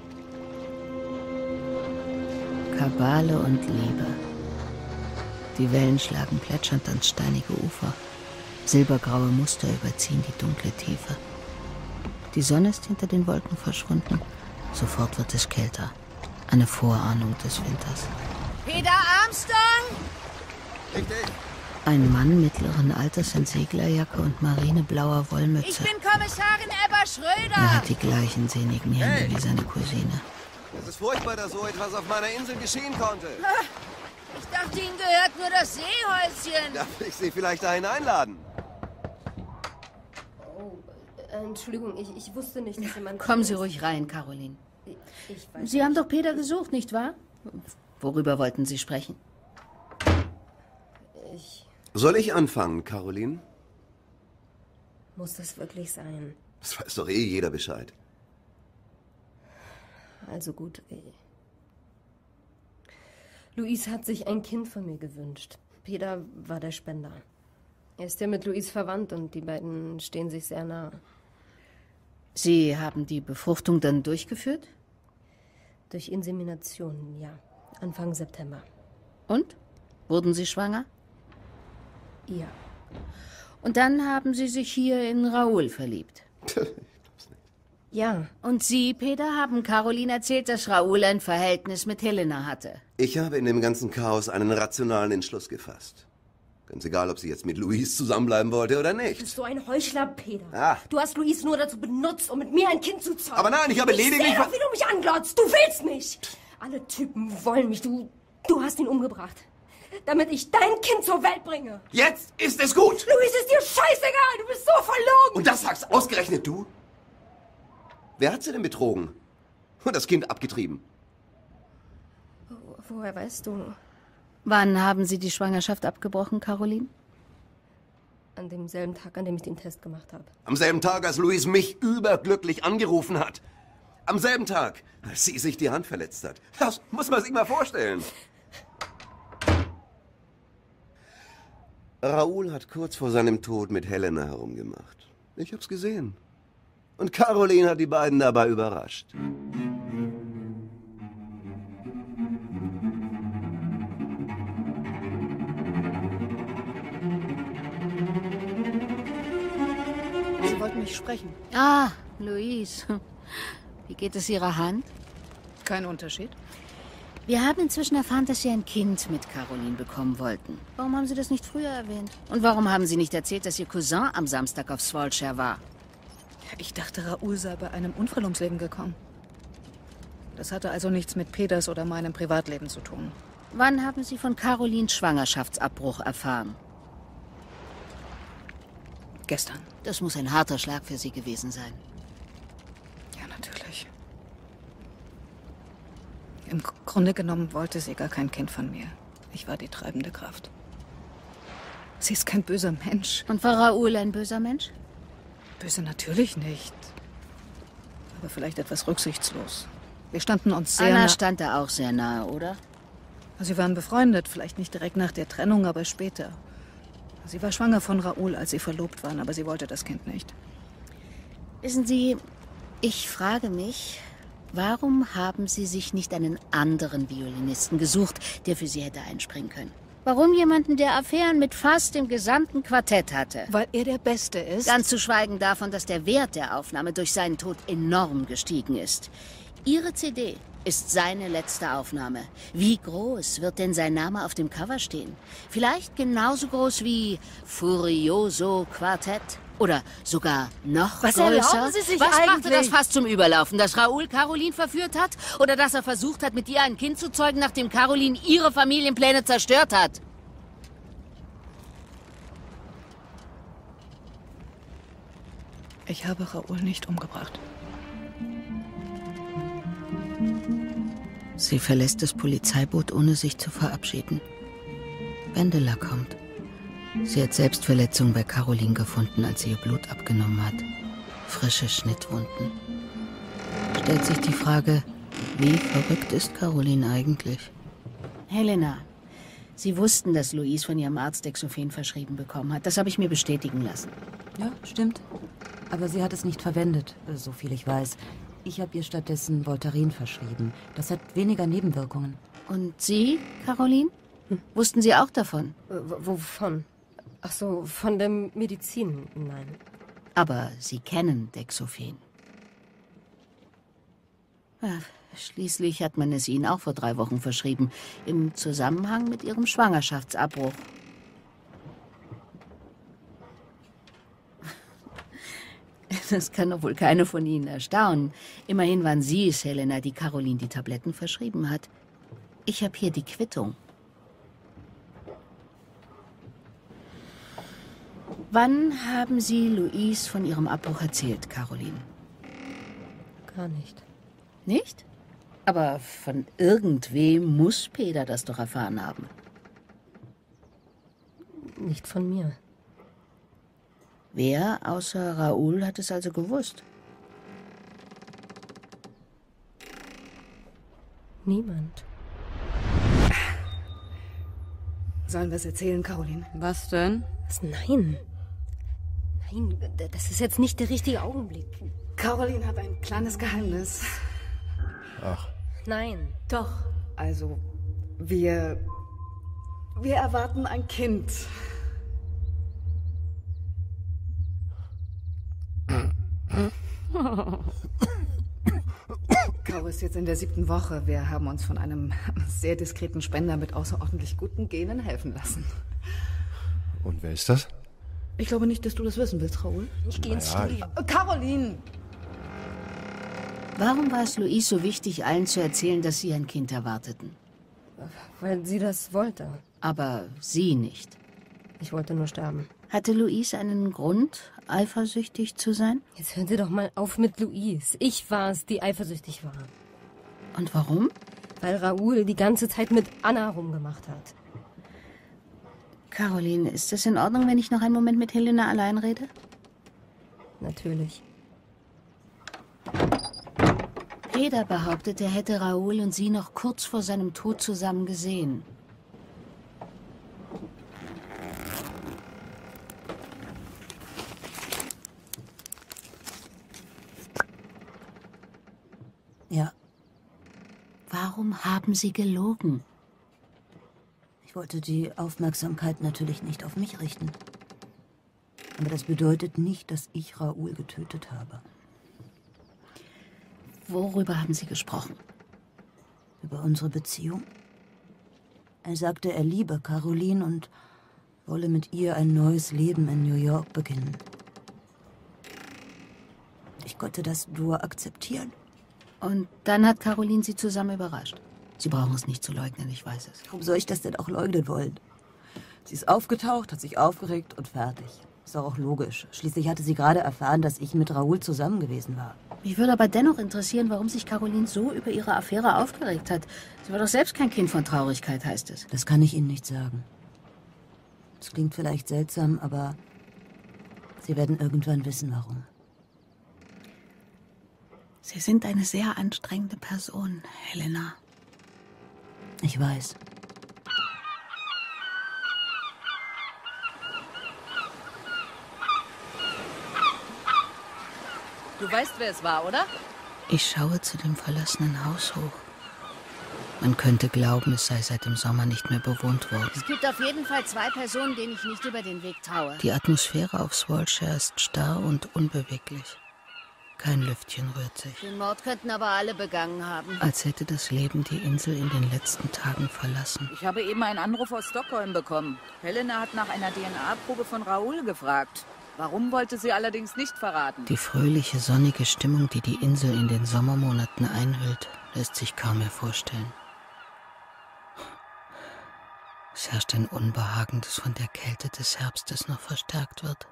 Kabale und Liebe. Die Wellen schlagen plätschernd ans steinige Ufer. Silbergraue Muster überziehen die dunkle Tiefe. Die Sonne ist hinter den Wolken verschwunden. Sofort wird es kälter. Eine Vorahnung des Winters. Peter Armstrong! Richtig. Ein Mann mittleren Alters in Seglerjacke und marineblauer Wollmütze. Ich bin Kommissarin Ebba Schröder! Er hat die gleichen sehnigen Hände wie seine Cousine. Es ist furchtbar, dass so etwas auf meiner Insel geschehen konnte. Ich dachte, Ihnen gehört nur das Seehäuschen. Darf ich Sie vielleicht dahin einladen? Oh, Entschuldigung, ich wusste nicht, dass jemand... Kommen Sie ruhig rein, Caroline. Ich weiß Sie haben doch Peter gesucht, nicht wahr? Worüber wollten Sie sprechen? Soll ich anfangen, Caroline? Muss das wirklich sein? Das weiß doch eh jeder Bescheid. Also gut. Luis hat sich ein Kind von mir gewünscht. Peter war der Spender. Er ist ja mit Luis verwandt und die beiden stehen sich sehr nah. Sie haben die Befruchtung dann durchgeführt? Durch Insemination, ja. Anfang September. Und? Wurden Sie schwanger? Ja. Und dann haben Sie sich hier in Raoul verliebt? Ja. Und Sie, Peter, haben Caroline erzählt, dass Raoul ein Verhältnis mit Helena hatte. Ich habe in dem ganzen Chaos einen rationalen Entschluss gefasst. Ganz egal, ob sie jetzt mit Luis zusammenbleiben wollte oder nicht. Du bist so ein Heuchler, Peter. Ah. Du hast Luis nur dazu benutzt, um mit mir ein Kind zu zeugen. Aber nein, ich habe lediglich... Ich sehe doch, wie du mich anglotzt. Du willst mich. Alle Typen wollen mich. Du hast ihn umgebracht. Damit ich dein Kind zur Welt bringe. Jetzt ist es gut! Luis, ist dir scheißegal. Du bist so verlogen. Und das sagst ausgerechnet du? Wer hat sie denn betrogen? Und das Kind abgetrieben? Woher weißt du? Wann haben Sie die Schwangerschaft abgebrochen, Caroline? An demselben Tag, an dem ich den Test gemacht habe. Am selben Tag, als Luis mich überglücklich angerufen hat. Am selben Tag, als sie sich die Hand verletzt hat. Das muss man sich mal vorstellen. Raoul hat kurz vor seinem Tod mit Helena herumgemacht. Ich hab's gesehen. Und Caroline hat die beiden dabei überrascht. Sie wollten mich sprechen. Ah, Louise. Wie geht es Ihrer Hand? Kein Unterschied. Wir haben inzwischen erfahren, dass Sie ein Kind mit Caroline bekommen wollten. Warum haben Sie das nicht früher erwähnt? Und warum haben Sie nicht erzählt, dass Ihr Cousin am Samstag auf Svolshare war? Ich dachte, Raoul sei bei einem Unfall ums Leben gekommen. Das hatte also nichts mit Peters oder meinem Privatleben zu tun. Wann haben Sie von Carolins Schwangerschaftsabbruch erfahren? Gestern. Das muss ein harter Schlag für Sie gewesen sein. Ja, natürlich. Im Grunde genommen wollte sie gar kein Kind von mir. Ich war die treibende Kraft. Sie ist kein böser Mensch. Und war Raoul ein böser Mensch? Böse natürlich nicht. Aber vielleicht etwas rücksichtslos. Wir standen uns sehr Anna stand da auch sehr nahe, oder? Sie waren befreundet, vielleicht nicht direkt nach der Trennung, aber später. Sie war schwanger von Raoul, als sie verlobt waren, aber sie wollte das Kind nicht. Wissen Sie, ich frage mich, warum haben Sie sich nicht einen anderen Violinisten gesucht, der für Sie hätte einspringen können? Warum jemanden, der Affären mit fast dem gesamten Quartett hatte? Weil er der Beste ist. Ganz zu schweigen davon, dass der Wert der Aufnahme durch seinen Tod enorm gestiegen ist. Ihre CD ist seine letzte Aufnahme. Wie groß wird denn sein Name auf dem Cover stehen? Vielleicht genauso groß wie Furioso Quartett? Oder sogar noch Was größer? erlauben Sie sich Was eigentlich? brachte das fast zum Überlaufen? Dass Raoul Caroline verführt hat? Oder dass er versucht hat, mit ihr ein Kind zu zeugen, nachdem Caroline ihre Familienpläne zerstört hat? Ich habe Raoul nicht umgebracht. Sie verlässt das Polizeiboot, ohne sich zu verabschieden. Wendela kommt. Sie hat Selbstverletzung bei Caroline gefunden, als sie ihr Blut abgenommen hat. Frische Schnittwunden. Stellt sich die Frage, wie verrückt ist Caroline eigentlich? Helena, Sie wussten, dass Louise von ihrem Arzt Dexophen verschrieben bekommen hat. Das habe ich mir bestätigen lassen. Ja, stimmt. Aber sie hat es nicht verwendet, so viel ich weiß. Ich habe ihr stattdessen Voltaren verschrieben. Das hat weniger Nebenwirkungen. Und Sie, Caroline? Wussten Sie auch davon? Wovon? Ach so, von der Medizin, nein. Aber Sie kennen Dexophen. Ja, schließlich hat man es Ihnen auch vor 3 Wochen verschrieben, im Zusammenhang mit Ihrem Schwangerschaftsabbruch. Das kann doch wohl keine von Ihnen erstaunen. Immerhin waren Sie es, Helena, die Caroline die Tabletten verschrieben hat. Ich habe hier die Quittung. Wann haben Sie Louise von Ihrem Abbruch erzählt, Caroline? Gar nicht. Nicht? Aber von irgendwem muss Peter das doch erfahren haben. Nicht von mir. Wer außer Raoul hat es also gewusst? Niemand. Sollen wir es erzählen, Caroline? Was denn? Nein. Nein, das ist jetzt nicht der richtige Augenblick. Caroline hat ein kleines Geheimnis. Ach. Nein. Doch. Also, wir erwarten ein Kind. Caro ist jetzt in der 7. Woche. Wir haben uns von einem sehr diskreten Spender mit außerordentlich guten Genen helfen lassen. Und wer ist das? Ich glaube nicht, dass du das wissen willst, Raoul. Ich gehe ins Studio. Caroline! Warum war es Louise so wichtig, allen zu erzählen, dass sie ein Kind erwarteten? Weil sie das wollte. Aber Sie nicht. Ich wollte nur sterben. Hatte Louise einen Grund, eifersüchtig zu sein? Jetzt hören Sie doch mal auf mit Louise. Ich war es, die eifersüchtig war. Und warum? Weil Raoul die ganze Zeit mit Anna rumgemacht hat. Caroline, ist es in Ordnung, wenn ich noch einen Moment mit Helena allein rede? Natürlich. Peter behauptet, er hätte Raoul und sie noch kurz vor seinem Tod zusammen gesehen. Warum haben Sie gelogen? Ich wollte die Aufmerksamkeit natürlich nicht auf mich richten. Aber das bedeutet nicht, dass ich Raoul getötet habe. Worüber haben Sie gesprochen? Über unsere Beziehung. Er sagte, er liebe Caroline und wolle mit ihr ein neues Leben in New York beginnen. Ich konnte das nur akzeptieren. Und dann hat Caroline Sie zusammen überrascht. Sie brauchen es nicht zu leugnen, ich weiß es. Warum soll ich das denn auch leugnen wollen? Sie ist aufgetaucht, hat sich aufgeregt und fertig. Ist auch logisch. Schließlich hatte sie gerade erfahren, dass ich mit Raoul zusammen gewesen war. Mich würde aber dennoch interessieren, warum sich Caroline so über ihre Affäre aufgeregt hat. Sie war doch selbst kein Kind von Traurigkeit, heißt es. Das kann ich Ihnen nicht sagen. Es klingt vielleicht seltsam, aber Sie werden irgendwann wissen, warum. Sie sind eine sehr anstrengende Person, Helena. Ich weiß. Du weißt, wer es war, oder? Ich schaue zu dem verlassenen Haus hoch. Man könnte glauben, es sei seit dem Sommer nicht mehr bewohnt worden. Es gibt auf jeden Fall 2 Personen, denen ich nicht über den Weg traue. Die Atmosphäre auf Swallshare ist starr und unbeweglich. Kein Lüftchen rührt sich. Den Mord könnten aber alle begangen haben. Als hätte das Leben die Insel in den letzten Tagen verlassen. Ich habe eben einen Anruf aus Stockholm bekommen. Helena hat nach einer DNA-Probe von Raoul gefragt. Warum wollte sie allerdings nicht verraten? Die fröhliche, sonnige Stimmung, die die Insel in den Sommermonaten einhüllt, lässt sich kaum mehr vorstellen. Es herrscht ein Unbehagen, das von der Kälte des Herbstes noch verstärkt wird.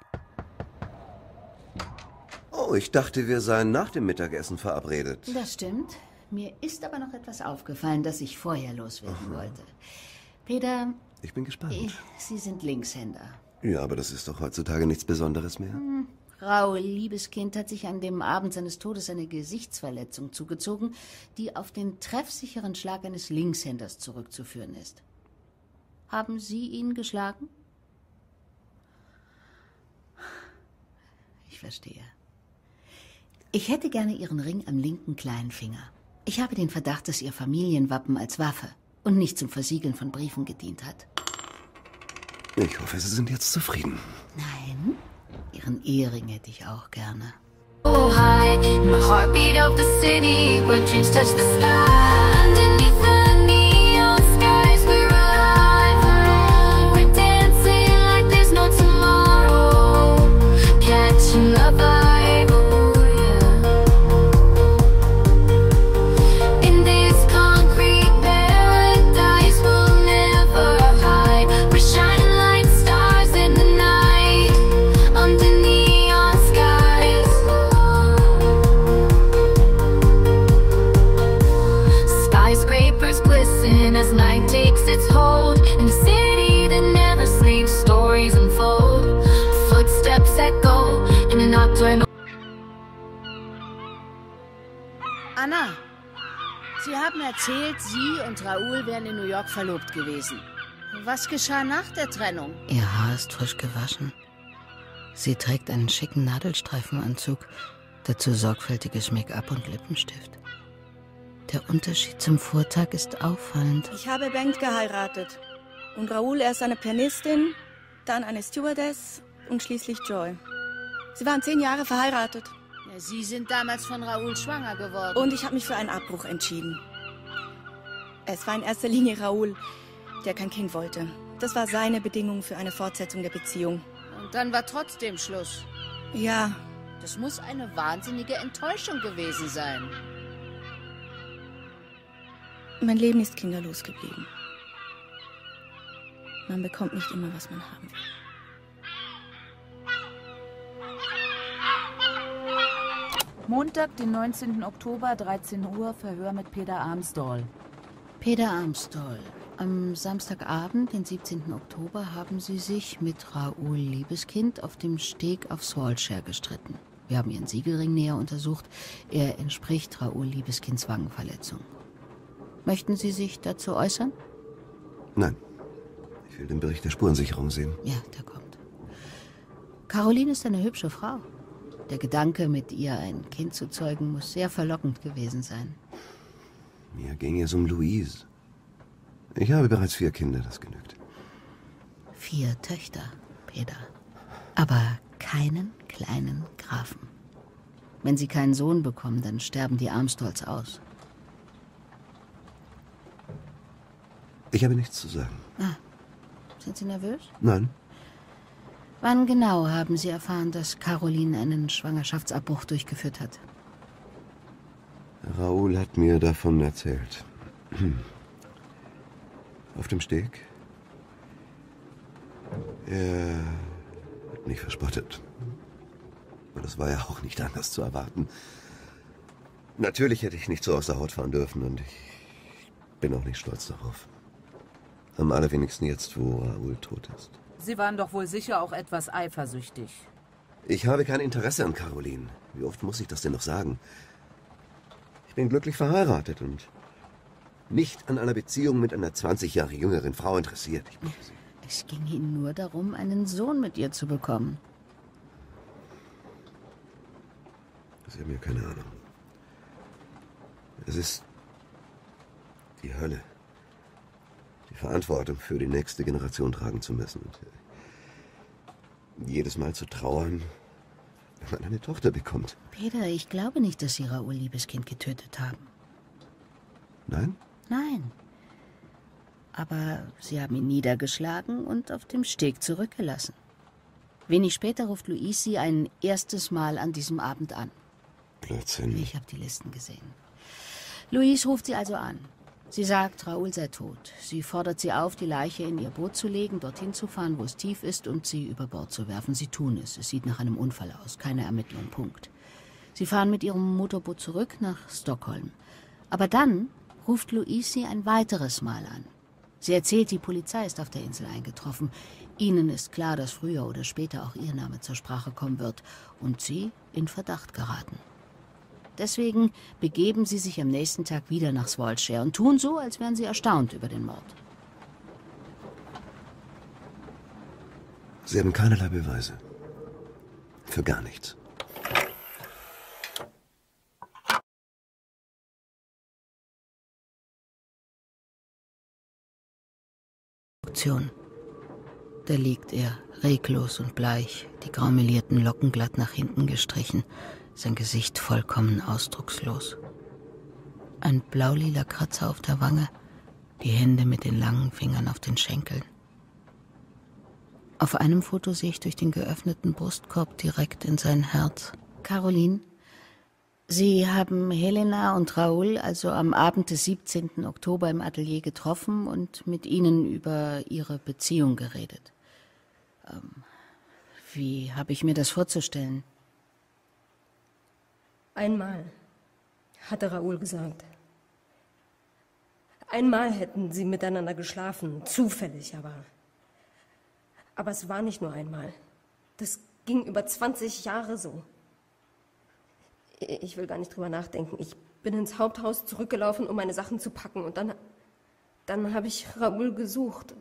Oh, ich dachte, wir seien nach dem Mittagessen verabredet. Das stimmt. Mir ist aber noch etwas aufgefallen, das ich vorher loswerden wollte. Peter... Ich bin gespannt. Sie sind Linkshänder. Ja, aber das ist doch heutzutage nichts Besonderes mehr. Raoul Liebeskind hat sich an dem Abend seines Todes eine Gesichtsverletzung zugezogen, die auf den treffsicheren Schlag eines Linkshänders zurückzuführen ist. Haben Sie ihn geschlagen? Ich verstehe. Ich hätte gerne Ihren Ring am linken kleinen Finger. Ich habe den Verdacht, dass Ihr Familienwappen als Waffe und nicht zum Versiegeln von Briefen gedient hat. Ich hoffe, Sie sind jetzt zufrieden. Nein, Ihren Ehering hätte ich auch gerne. Oh hi, my heartbeat of the city, where dreams touch the sky. Underneath the neon skies, we're alive. We're dancing like there's no tomorrow, catching a vibe, oh yeah. In this concrete paradise, we'll never hide. We're shining like stars in the night, under neon skies. Skyscrapers glisten as night takes its hold. In a city that never sleeps, stories unfold. Footsteps echo in a nocturnal. Anna, Sie haben erzählt, Sie und Raoul wären in New York verlobt gewesen. Was geschah nach der Trennung? Ihr Haar ist frisch gewaschen. Sie trägt einen schicken Nadelstreifenanzug, dazu sorgfältiges Make-up und Lippenstift. Der Unterschied zum Vortag ist auffallend. Ich habe Bengt geheiratet. Und Raoul erst eine Pianistin, dann eine Stewardess und schließlich Joy. Sie waren 10 Jahre verheiratet. Ja, Sie sind damals von Raoul schwanger geworden. Und ich habe mich für einen Abbruch entschieden. Es war in erster Linie Raoul, der kein Kind wollte. Das war seine Bedingung für eine Fortsetzung der Beziehung. Und dann war trotzdem Schluss. Ja. Das muss eine wahnsinnige Enttäuschung gewesen sein. Mein Leben ist kinderlos geblieben. Man bekommt nicht immer, was man haben will. Montag, den 19. Oktober, 13 Uhr, Verhör mit Peter Armstall. Peter Armstall, am Samstagabend, den 17. Oktober, haben Sie sich mit Raoul Liebeskind auf dem Steg auf Swallshare gestritten. Wir haben Ihren Siegelring näher untersucht. Er entspricht Raoul Liebeskinds Wangenverletzung. Möchten Sie sich dazu äußern? Nein. Ich will den Bericht der Spurensicherung sehen. Ja, der kommt. Caroline ist eine hübsche Frau. Der Gedanke, mit ihr ein Kind zu zeugen, muss sehr verlockend gewesen sein. Mir ging es um Louise. Ich habe bereits 4 Kinder, das genügt. 4 Töchter, Peter. Aber keinen kleinen Grafen. Wenn sie keinen Sohn bekommen, dann sterben die Armstolz aus. Ich habe nichts zu sagen. Ah, sind Sie nervös? Nein. Wann genau haben Sie erfahren, dass Caroline einen Schwangerschaftsabbruch durchgeführt hat? Raoul hat mir davon erzählt. Auf dem Steg. Er hat mich verspottet. Aber das war ja auch nicht anders zu erwarten. Natürlich hätte ich nicht so aus der Haut fahren dürfen und ich bin auch nicht stolz darauf. Am allerwenigsten jetzt, wo Raoul tot ist. Sie waren doch wohl sicher auch etwas eifersüchtig. Ich habe kein Interesse an Caroline. Wie oft muss ich das denn noch sagen? Ich bin glücklich verheiratet und nicht an einer Beziehung mit einer 20 Jahre jüngeren Frau interessiert. Es ging Ihnen nur darum, einen Sohn mit ihr zu bekommen. Sie haben ja keine Ahnung. Es ist die Hölle, die Verantwortung für die nächste Generation tragen zu müssen. Und jedes Mal zu trauern, wenn man eine Tochter bekommt. Peter, ich glaube nicht, dass Sie Raoul Liebeskind getötet haben. Nein? Nein. Aber Sie haben ihn niedergeschlagen und auf dem Steg zurückgelassen. Wenig später ruft Louise Sie ein erstes Mal an diesem Abend an. Blödsinn. Ich habe die Listen gesehen. Louise ruft sie also an. Sie sagt, Raoul sei tot. Sie fordert sie auf, die Leiche in ihr Boot zu legen, dorthin zu fahren, wo es tief ist, und sie über Bord zu werfen. Sie tun es. Es sieht nach einem Unfall aus. Keine Ermittlung. Punkt. Sie fahren mit ihrem Motorboot zurück nach Stockholm. Aber dann ruft Louise sie ein weiteres Mal an. Sie erzählt, die Polizei ist auf der Insel eingetroffen. Ihnen ist klar, dass früher oder später auch ihr Name zur Sprache kommen wird und sie in Verdacht geraten. Deswegen begeben sie sich am nächsten Tag wieder nach Svolshare und tun so, als wären sie erstaunt über den Mord. Sie haben keinerlei Beweise. Für gar nichts. Da liegt er, reglos und bleich, die graumelierten Locken glatt nach hinten gestrichen, sein Gesicht vollkommen ausdruckslos. Ein blaulila Kratzer auf der Wange, die Hände mit den langen Fingern auf den Schenkeln. Auf einem Foto sehe ich durch den geöffneten Brustkorb direkt in sein Herz. Caroline, Sie haben Helena und Raoul also am Abend des 17. Oktober im Atelier getroffen und mit ihnen über ihre Beziehung geredet. Wie habe ich mir das vorzustellen? Einmal, hatte Raoul gesagt. Einmal hätten sie miteinander geschlafen, zufällig, aber es war nicht nur einmal. Das ging über 20 Jahre so. Ich will gar nicht drüber nachdenken. Ich bin ins Haupthaus zurückgelaufen, um meine Sachen zu packen. Und dann habe ich Raoul gesucht.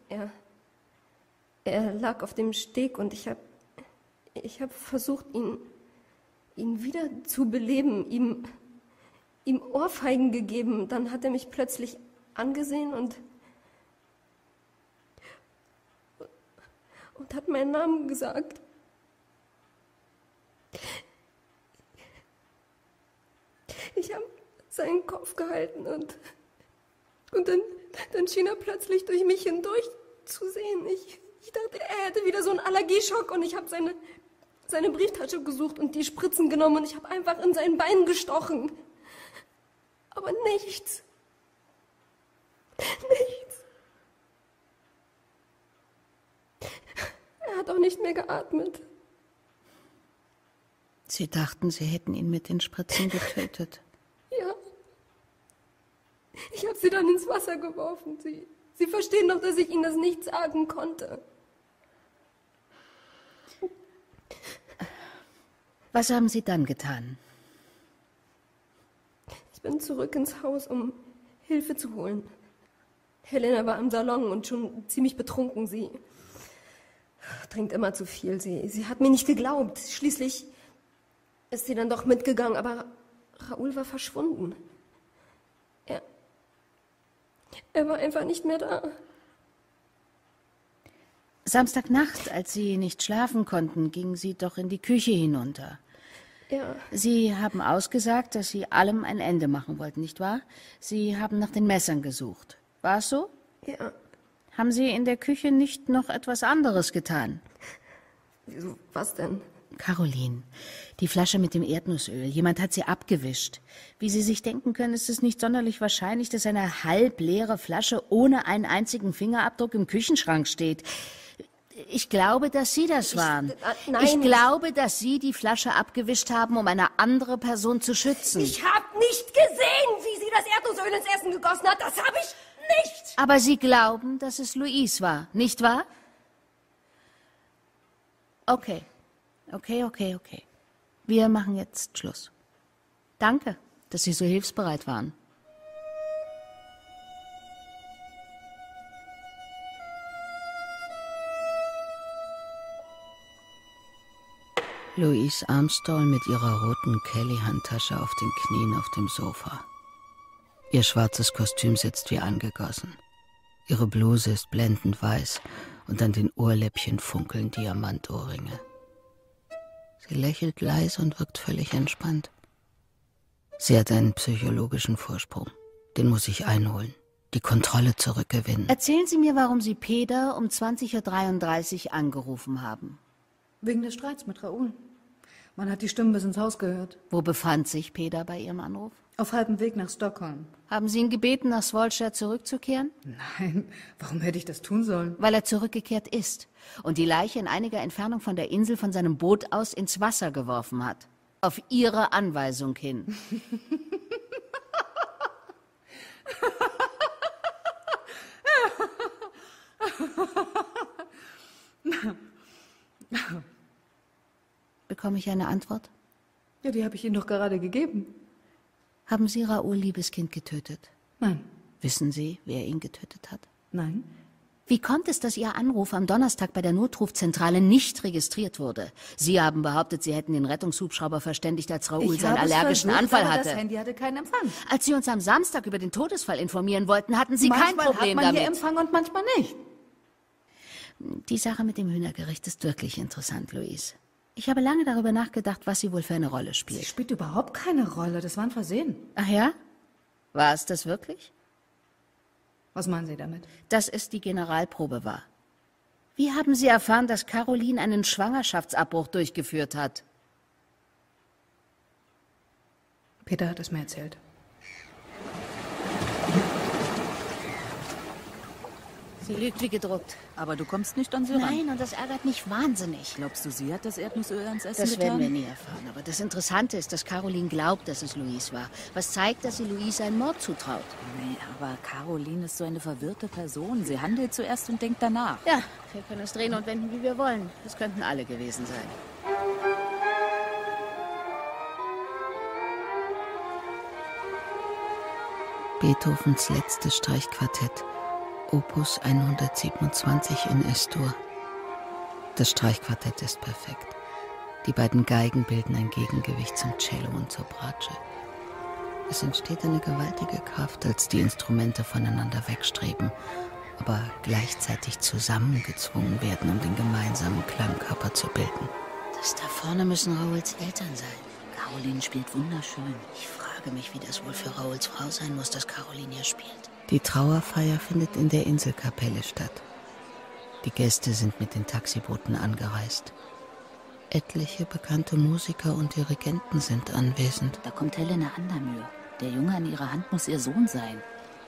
Er lag auf dem Steg und ich hab versucht, ihn wieder zu beleben, ihm Ohrfeigen gegeben. Dann hat er mich plötzlich angesehen und hat meinen Namen gesagt. Ich habe seinen Kopf gehalten und dann schien er plötzlich durch mich hindurch zu sehen. Ich dachte, er hätte wieder so einen Allergieschock und ich habe seine Brieftasche gesucht und die Spritzen genommen und ich habe einfach in sein Bein gestochen. Aber nichts. Nichts. Er hat auch nicht mehr geatmet. Sie dachten, Sie hätten ihn mit den Spritzen getötet. Ja. Ich habe sie dann ins Wasser geworfen. Sie verstehen doch, dass ich Ihnen das nicht sagen konnte. Was haben Sie dann getan? Ich bin zurück ins Haus, um Hilfe zu holen. Helena war im Salon und schon ziemlich betrunken. Sie trinkt immer zu viel. Sie hat mir nicht geglaubt. Schließlich ist sie dann doch mitgegangen, aber Raoul war verschwunden. Er war einfach nicht mehr da. Samstagnacht, als Sie nicht schlafen konnten, gingen Sie doch in die Küche hinunter. Ja. Sie haben ausgesagt, dass Sie allem ein Ende machen wollten, nicht wahr? Sie haben nach den Messern gesucht. War es so? Ja. Haben Sie in der Küche nicht noch etwas anderes getan? Wieso, was denn? Caroline, die Flasche mit dem Erdnussöl. Jemand hat sie abgewischt. Wie Sie sich denken können, ist es nicht sonderlich wahrscheinlich, dass eine halbleere Flasche ohne einen einzigen Fingerabdruck im Küchenschrank steht. Ich glaube, dass Sie das waren. Nein. Ich glaube, dass Sie die Flasche abgewischt haben, um eine andere Person zu schützen. Ich habe nicht gesehen, wie sie das Erdnussöl ins Essen gegossen hat. Das habe ich nicht. Aber Sie glauben, dass es Louise war, nicht wahr? Okay. Okay. Wir machen jetzt Schluss. Danke, dass Sie so hilfsbereit waren. Louise Armstrong mit ihrer roten Kelly-Handtasche auf den Knien auf dem Sofa. Ihr schwarzes Kostüm sitzt wie angegossen. Ihre Bluse ist blendend weiß und an den Ohrläppchen funkeln Diamantohrringe. Sie lächelt leise und wirkt völlig entspannt. Sie hat einen psychologischen Vorsprung. Den muss ich einholen. Die Kontrolle zurückgewinnen. Erzählen Sie mir, warum Sie Peter um 20:33 Uhr angerufen haben. Wegen des Streits mit Raoul. Man hat die Stimmen bis ins Haus gehört. Wo befand sich Peter bei Ihrem Anruf? Auf halbem Weg nach Stockholm. Haben Sie ihn gebeten, nach Svolstad zurückzukehren? Nein, warum hätte ich das tun sollen? Weil er zurückgekehrt ist und die Leiche in einiger Entfernung von der Insel von seinem Boot aus ins Wasser geworfen hat. Auf Ihre Anweisung hin. Bekomme ich eine Antwort? Ja, die habe ich Ihnen doch gerade gegeben. Haben Sie Raoul Liebeskind getötet? Nein. Wissen Sie, wer ihn getötet hat? Nein. Wie kommt es, dass Ihr Anruf am Donnerstag bei der Notrufzentrale nicht registriert wurde? Sie haben behauptet, Sie hätten den Rettungshubschrauber verständigt, als Raoul seinen allergischen Anfall hatte. Das Handy hatte keinen Empfang. Als Sie uns am Samstag über den Todesfall informieren wollten, hatten Sie kein Problem damit. Manchmal hat man hier Empfang und manchmal nicht. Die Sache mit dem Hühnergericht ist wirklich interessant, Louise. Ich habe lange darüber nachgedacht, was sie wohl für eine Rolle spielt. Sie spielt überhaupt keine Rolle, das war ein Versehen. Ach ja? War es das wirklich? Was meinen Sie damit? Dass es die Generalprobe war. Wie haben Sie erfahren, dass Caroline einen Schwangerschaftsabbruch durchgeführt hat? Peter hat es mir erzählt. Sie lügt wie gedruckt. Aber du kommst nicht an sie ran. Nein, und das ärgert mich wahnsinnig. Glaubst du, sie hat das Erdnussöl ans Essen Das getan? werden wir nie erfahren. Aber das Interessante ist, dass Caroline glaubt, dass es Louise war. Was zeigt, dass sie Louise einen Mord zutraut. Nee, aber Caroline ist so eine verwirrte Person. Sie handelt zuerst und denkt danach. Ja, wir können es drehen und wenden, wie wir wollen. Das könnten alle gewesen sein. Beethovens letztes Streichquartett. Opus 127 in S-Dur. Das Streichquartett ist perfekt. Die beiden Geigen bilden ein Gegengewicht zum Cello und zur Bratsche. Es entsteht eine gewaltige Kraft, als die Instrumente voneinander wegstreben, aber gleichzeitig zusammengezwungen werden, um den gemeinsamen Klangkörper zu bilden. Das da vorne müssen Raouls Eltern sein. Caroline spielt wunderschön. Ich frage mich, wie das wohl für Raouls Frau sein muss, dass Caroline hier spielt. Die Trauerfeier findet in der Inselkapelle statt. Die Gäste sind mit den Taxibooten angereist. Etliche bekannte Musiker und Dirigenten sind anwesend. Da kommt Helena Andermühe. Der Junge an ihrer Hand muss ihr Sohn sein.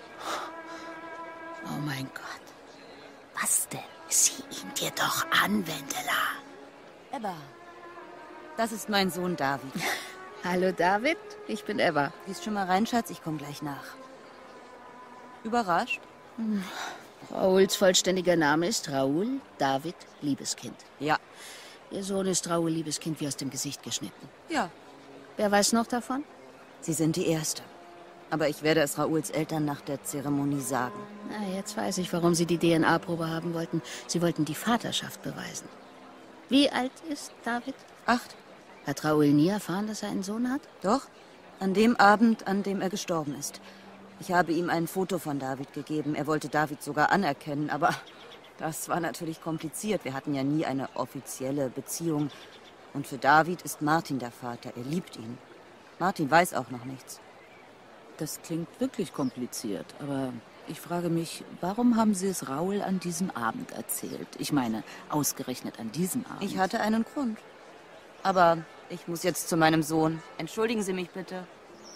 Oh mein Gott. Was denn? Sieh ihn dir doch an, Wendela. Ebba, das ist mein Sohn David. Hallo David, ich bin Eva. Gehst schon mal rein, Schatz, ich komme gleich nach. Überrascht? Raouls vollständiger Name ist Raoul David Liebeskind. Ja. Ihr Sohn ist Raoul Liebeskind wie aus dem Gesicht geschnitten. Ja. Wer weiß noch davon? Sie sind die Erste. Aber ich werde es Raouls Eltern nach der Zeremonie sagen. Na, jetzt weiß ich, warum Sie die DNA-Probe haben wollten. Sie wollten die Vaterschaft beweisen. Wie alt ist David? 8. Hat Raoul nie erfahren, dass er einen Sohn hat? Doch. An dem Abend, an dem er gestorben ist. Ich habe ihm ein Foto von David gegeben. Er wollte David sogar anerkennen, aber das war natürlich kompliziert. Wir hatten ja nie eine offizielle Beziehung. Und für David ist Martin der Vater. Er liebt ihn. Martin weiß auch noch nichts. Das klingt wirklich kompliziert, aber ich frage mich, warum haben Sie es Raoul an diesem Abend erzählt? Ich meine, ausgerechnet an diesem Abend. Ich hatte einen Grund. Aber ich muss jetzt zu meinem Sohn. Entschuldigen Sie mich bitte.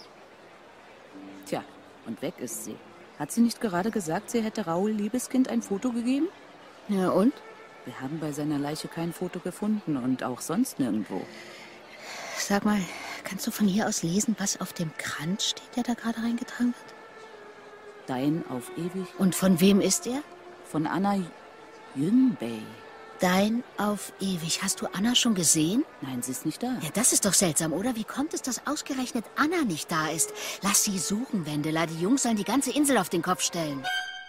Tja, und weg ist sie. Hat sie nicht gerade gesagt, sie hätte Raoul Liebeskind ein Foto gegeben? Ja, und? Wir haben bei seiner Leiche kein Foto gefunden und auch sonst nirgendwo. Sag mal, kannst du von hier aus lesen, was auf dem Kranz steht, der da gerade reingetragen wird? Dein auf ewig. Und von wem ist er? Von Anna Yunbei. Dein auf ewig. Hast du Anna schon gesehen? Nein, sie ist nicht da. Ja, das ist doch seltsam, oder? Wie kommt es, dass ausgerechnet Anna nicht da ist? Lass sie suchen, Wendela. Die Jungs sollen die ganze Insel auf den Kopf stellen.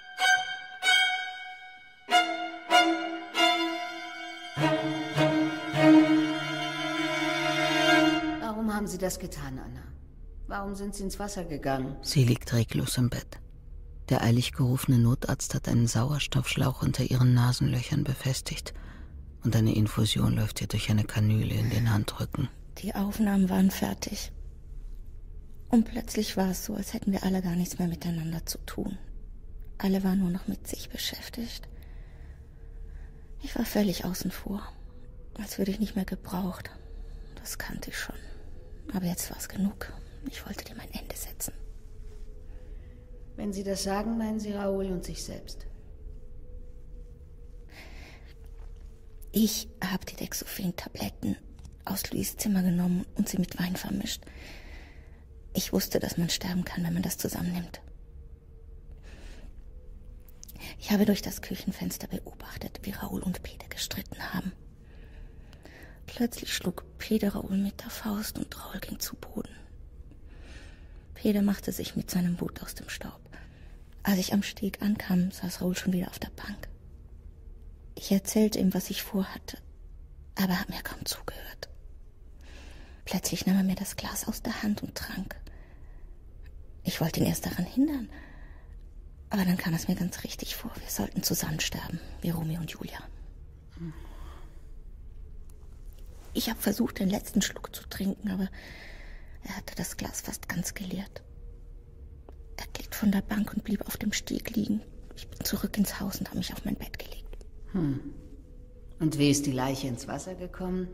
Warum haben Sie das getan, Anna? Warum sind Sie ins Wasser gegangen? Sie liegt reglos im Bett. Der eilig gerufene Notarzt hat einen Sauerstoffschlauch unter ihren Nasenlöchern befestigt. Und eine Infusion läuft ihr durch eine Kanüle in den Handrücken. Die Aufnahmen waren fertig. Und plötzlich war es so, als hätten wir alle gar nichts mehr miteinander zu tun. Alle waren nur noch mit sich beschäftigt. Ich war völlig außen vor. Als würde ich nicht mehr gebraucht. Das kannte ich schon. Aber jetzt war es genug. Ich wollte dem ein Ende setzen. Wenn Sie das sagen, meinen Sie Raoul und sich selbst. Ich habe die Dexophen-Tabletten aus Louis' Zimmer genommen und sie mit Wein vermischt. Ich wusste, dass man sterben kann, wenn man das zusammennimmt. Ich habe durch das Küchenfenster beobachtet, wie Raoul und Peter gestritten haben. Plötzlich schlug Peter Raoul mit der Faust und Raoul ging zu Boden. Peter machte sich mit seinem Boot aus dem Staub. Als ich am Steg ankam, saß Raoul schon wieder auf der Bank. Ich erzählte ihm, was ich vorhatte, aber er hat mir kaum zugehört. Plötzlich nahm er mir das Glas aus der Hand und trank. Ich wollte ihn erst daran hindern, aber dann kam es mir ganz richtig vor, wir sollten zusammen sterben, wie Romeo und Julia. Ich habe versucht, den letzten Schluck zu trinken, aber er hatte das Glas fast ganz geleert. Er glitt von der Bank und blieb auf dem Steg liegen. Ich bin zurück ins Haus und habe mich auf mein Bett gelegt. Und wie ist die Leiche ins Wasser gekommen?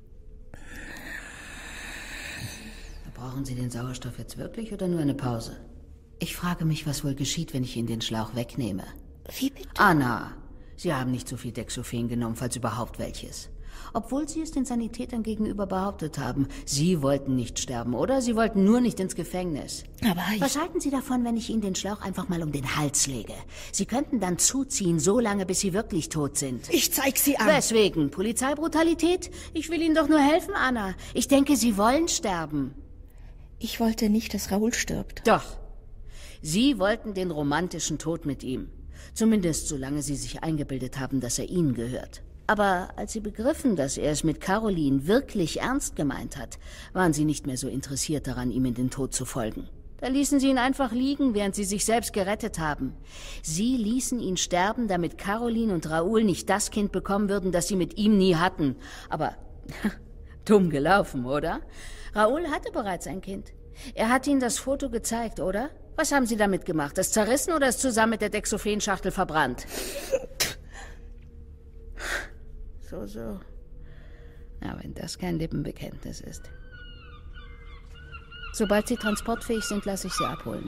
Brauchen Sie den Sauerstoff jetzt wirklich oder nur eine Pause? Ich frage mich, was wohl geschieht, wenn ich Ihnen den Schlauch wegnehme. Wie bitte? Anna, Sie haben nicht so viel Dexophen genommen, falls überhaupt welches. Obwohl Sie es den Sanitätern gegenüber behauptet haben. Sie wollten nicht sterben, oder? Sie wollten nur nicht ins Gefängnis. Aber was halten Sie davon, wenn ich Ihnen den Schlauch einfach mal um den Hals lege? Sie könnten dann zuziehen, so lange, bis Sie wirklich tot sind. Ich zeig Sie an. Weswegen? Polizeibrutalität? Ich will Ihnen doch nur helfen, Anna. Ich denke, Sie wollen sterben. Ich wollte nicht, dass Raoul stirbt. Doch. Sie wollten den romantischen Tod mit ihm. Zumindest solange Sie sich eingebildet haben, dass er Ihnen gehört. Aber als Sie begriffen, dass er es mit Caroline wirklich ernst gemeint hat, waren Sie nicht mehr so interessiert daran, ihm in den Tod zu folgen. Da ließen Sie ihn einfach liegen, während Sie sich selbst gerettet haben. Sie ließen ihn sterben, damit Caroline und Raoul nicht das Kind bekommen würden, das sie mit ihm nie hatten. Aber dumm gelaufen, oder? Raoul hatte bereits ein Kind. Er hat Ihnen das Foto gezeigt, oder? Was haben Sie damit gemacht? Es zerrissen oder es zusammen mit der Dexophen-Schachtel verbrannt? So. Na, wenn das kein Lippenbekenntnis ist. Sobald Sie transportfähig sind, lasse ich Sie abholen.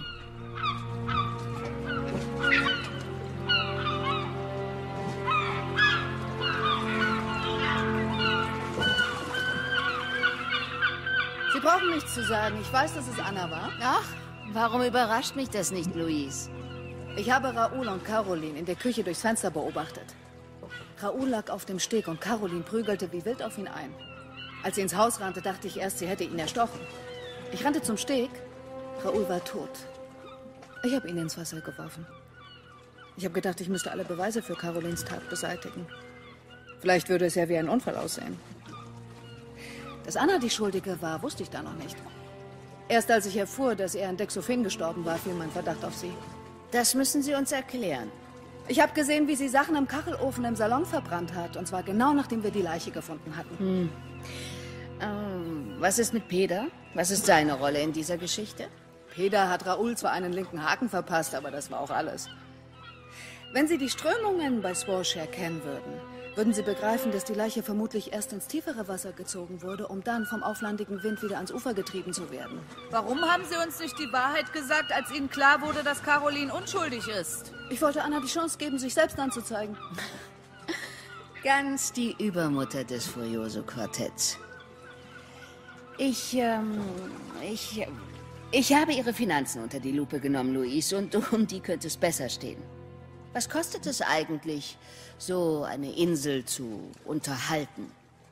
Sie brauchen nichts zu sagen. Ich weiß, dass es Anna war. Ach, warum überrascht mich das nicht, Louise? Ich habe Raoul und Caroline in der Küche durchs Fenster beobachtet. Raoul lag auf dem Steg und Caroline prügelte wie wild auf ihn ein. Als sie ins Haus rannte, dachte ich erst, sie hätte ihn erstochen. Ich rannte zum Steg. Raoul war tot. Ich habe ihn ins Wasser geworfen. Ich habe gedacht, ich müsste alle Beweise für Carolines Tat beseitigen. Vielleicht würde es ja wie ein Unfall aussehen. Dass Anna die Schuldige war, wusste ich da noch nicht. Erst als ich erfuhr, dass er an Dexophen gestorben war, fiel mein Verdacht auf Sie. Das müssen Sie uns erklären. Ich habe gesehen, wie sie Sachen im Kachelofen im Salon verbrannt hat. Und zwar genau, nachdem wir die Leiche gefunden hatten. Was ist mit Peter? Was ist seine Rolle in dieser Geschichte? Peter hat Raoul zwar einen linken Haken verpasst, aber das war auch alles. Wenn Sie die Strömungen bei Swarshare kennen würden Sie begreifen, dass die Leiche vermutlich erst ins tiefere Wasser gezogen wurde, um dann vom auflandigen Wind wieder ans Ufer getrieben zu werden. Warum haben Sie uns nicht die Wahrheit gesagt, als Ihnen klar wurde, dass Caroline unschuldig ist? Ich wollte Anna die Chance geben, sich selbst anzuzeigen. Ganz die Übermutter des Furioso-Quartetts. Ich habe Ihre Finanzen unter die Lupe genommen, Louise, und um die könnte es besser stehen. Was kostet es eigentlich, so eine Insel zu unterhalten?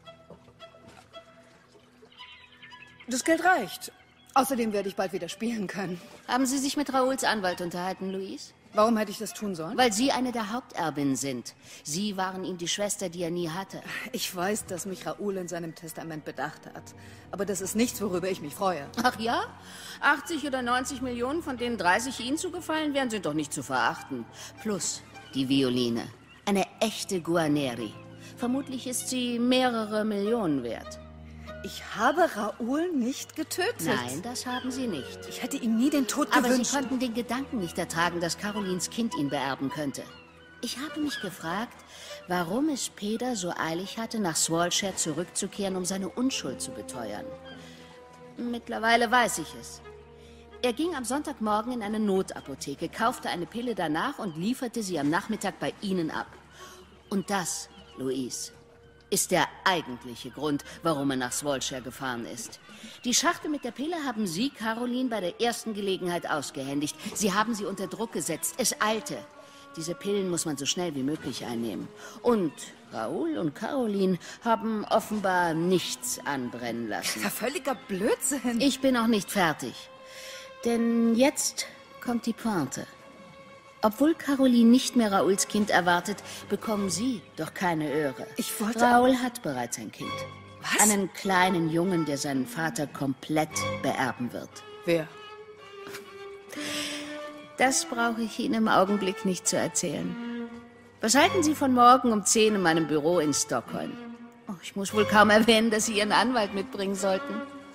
Das Geld reicht. Außerdem werde ich bald wieder spielen können. Haben Sie sich mit Raouls Anwalt unterhalten, Louise? Warum hätte ich das tun sollen? Weil Sie eine der Haupterbinnen sind. Sie waren ihm die Schwester, die er nie hatte. Ich weiß, dass mich Raoul in seinem Testament bedacht hat. Aber das ist nichts, worüber ich mich freue. Ach ja? 80 oder 90 Millionen, von denen 30 Ihnen zugefallen wären, sind doch nicht zu verachten. Plus die Violine. Eine echte Guarneri. Vermutlich ist sie mehrere Millionen wert. Ich habe Raoul nicht getötet. Nein, das haben Sie nicht. Ich hätte ihm nie den Tod gewünscht. Aber Sie konnten den Gedanken nicht ertragen, dass Carolines Kind ihn beerben könnte. Ich habe mich gefragt, warum es Peter so eilig hatte, nach Swarshare zurückzukehren, um seine Unschuld zu beteuern. Mittlerweile weiß ich es. Er ging am Sonntagmorgen in eine Notapotheke, kaufte eine Pille danach und lieferte sie am Nachmittag bei Ihnen ab. Und das, Louise, ist der eigentliche Grund, warum er nach Swarshare gefahren ist. Die Schachtel mit der Pille haben Sie, Caroline, bei der ersten Gelegenheit ausgehändigt. Sie haben sie unter Druck gesetzt. Es eilte. Diese Pillen muss man so schnell wie möglich einnehmen. Und Raoul und Caroline haben offenbar nichts anbrennen lassen. Das ist ja völliger Blödsinn. Ich bin noch nicht fertig. Denn jetzt kommt die Pointe. Obwohl Caroline nicht mehr Raouls Kind erwartet, bekommen Sie doch keine Öre. Ich wollte... Raoul hat bereits ein Kind. Was? Einen kleinen Jungen, der seinen Vater komplett beerben wird. Wer? Das brauche ich Ihnen im Augenblick nicht zu erzählen. Was halten Sie von morgen um 10 in meinem Büro in Stockholm? Oh, ich muss wohl kaum erwähnen, dass Sie Ihren Anwalt mitbringen sollten.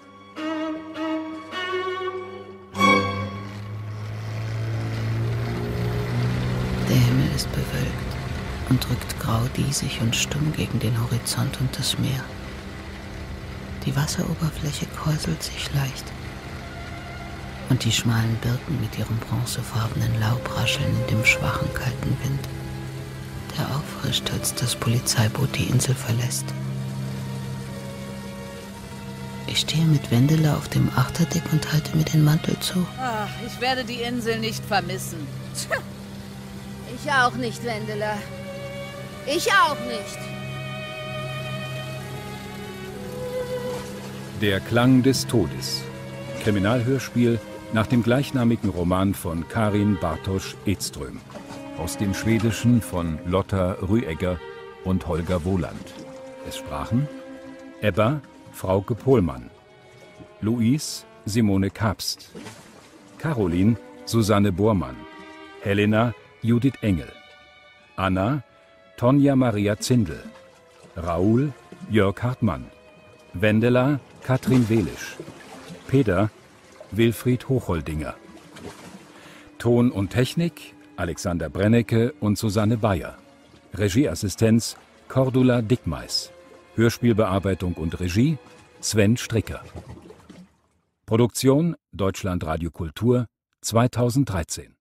Der Himmel ist bewölkt und drückt grau diesig und stumm gegen den Horizont und das Meer. Die Wasseroberfläche kräuselt sich leicht. Und die schmalen Birken mit ihrem bronzefarbenen Laub rascheln in dem schwachen, kalten Wind, der auffrischt, als das Polizeiboot die Insel verlässt. Ich stehe mit Wendela auf dem Achterdeck und halte mir den Mantel zu. Ach, ich werde die Insel nicht vermissen. Tja. Ich auch nicht, Wendela. Ich auch nicht. Der Klang des Todes. Kriminalhörspiel nach dem gleichnamigen Roman von Karin Bartosz Edström. Aus dem Schwedischen von Lotta Rüegger und Holger Wohland. Es sprachen Ebba Frauke Pohlmann, Louise Simone Kapst, Caroline Susanne Bormann, Helena Judith Engel, Anna Tonja Maria Zindel, Raoul Jörg Hartmann, Wendela Katrin Welisch, Peter Wilfried Hocholdinger. Ton und Technik Alexander Brennecke und Susanne Bayer. Regieassistenz Cordula Dickmeis. Hörspielbearbeitung und Regie Sven Stricker. Produktion Deutschlandradio Kultur 2013.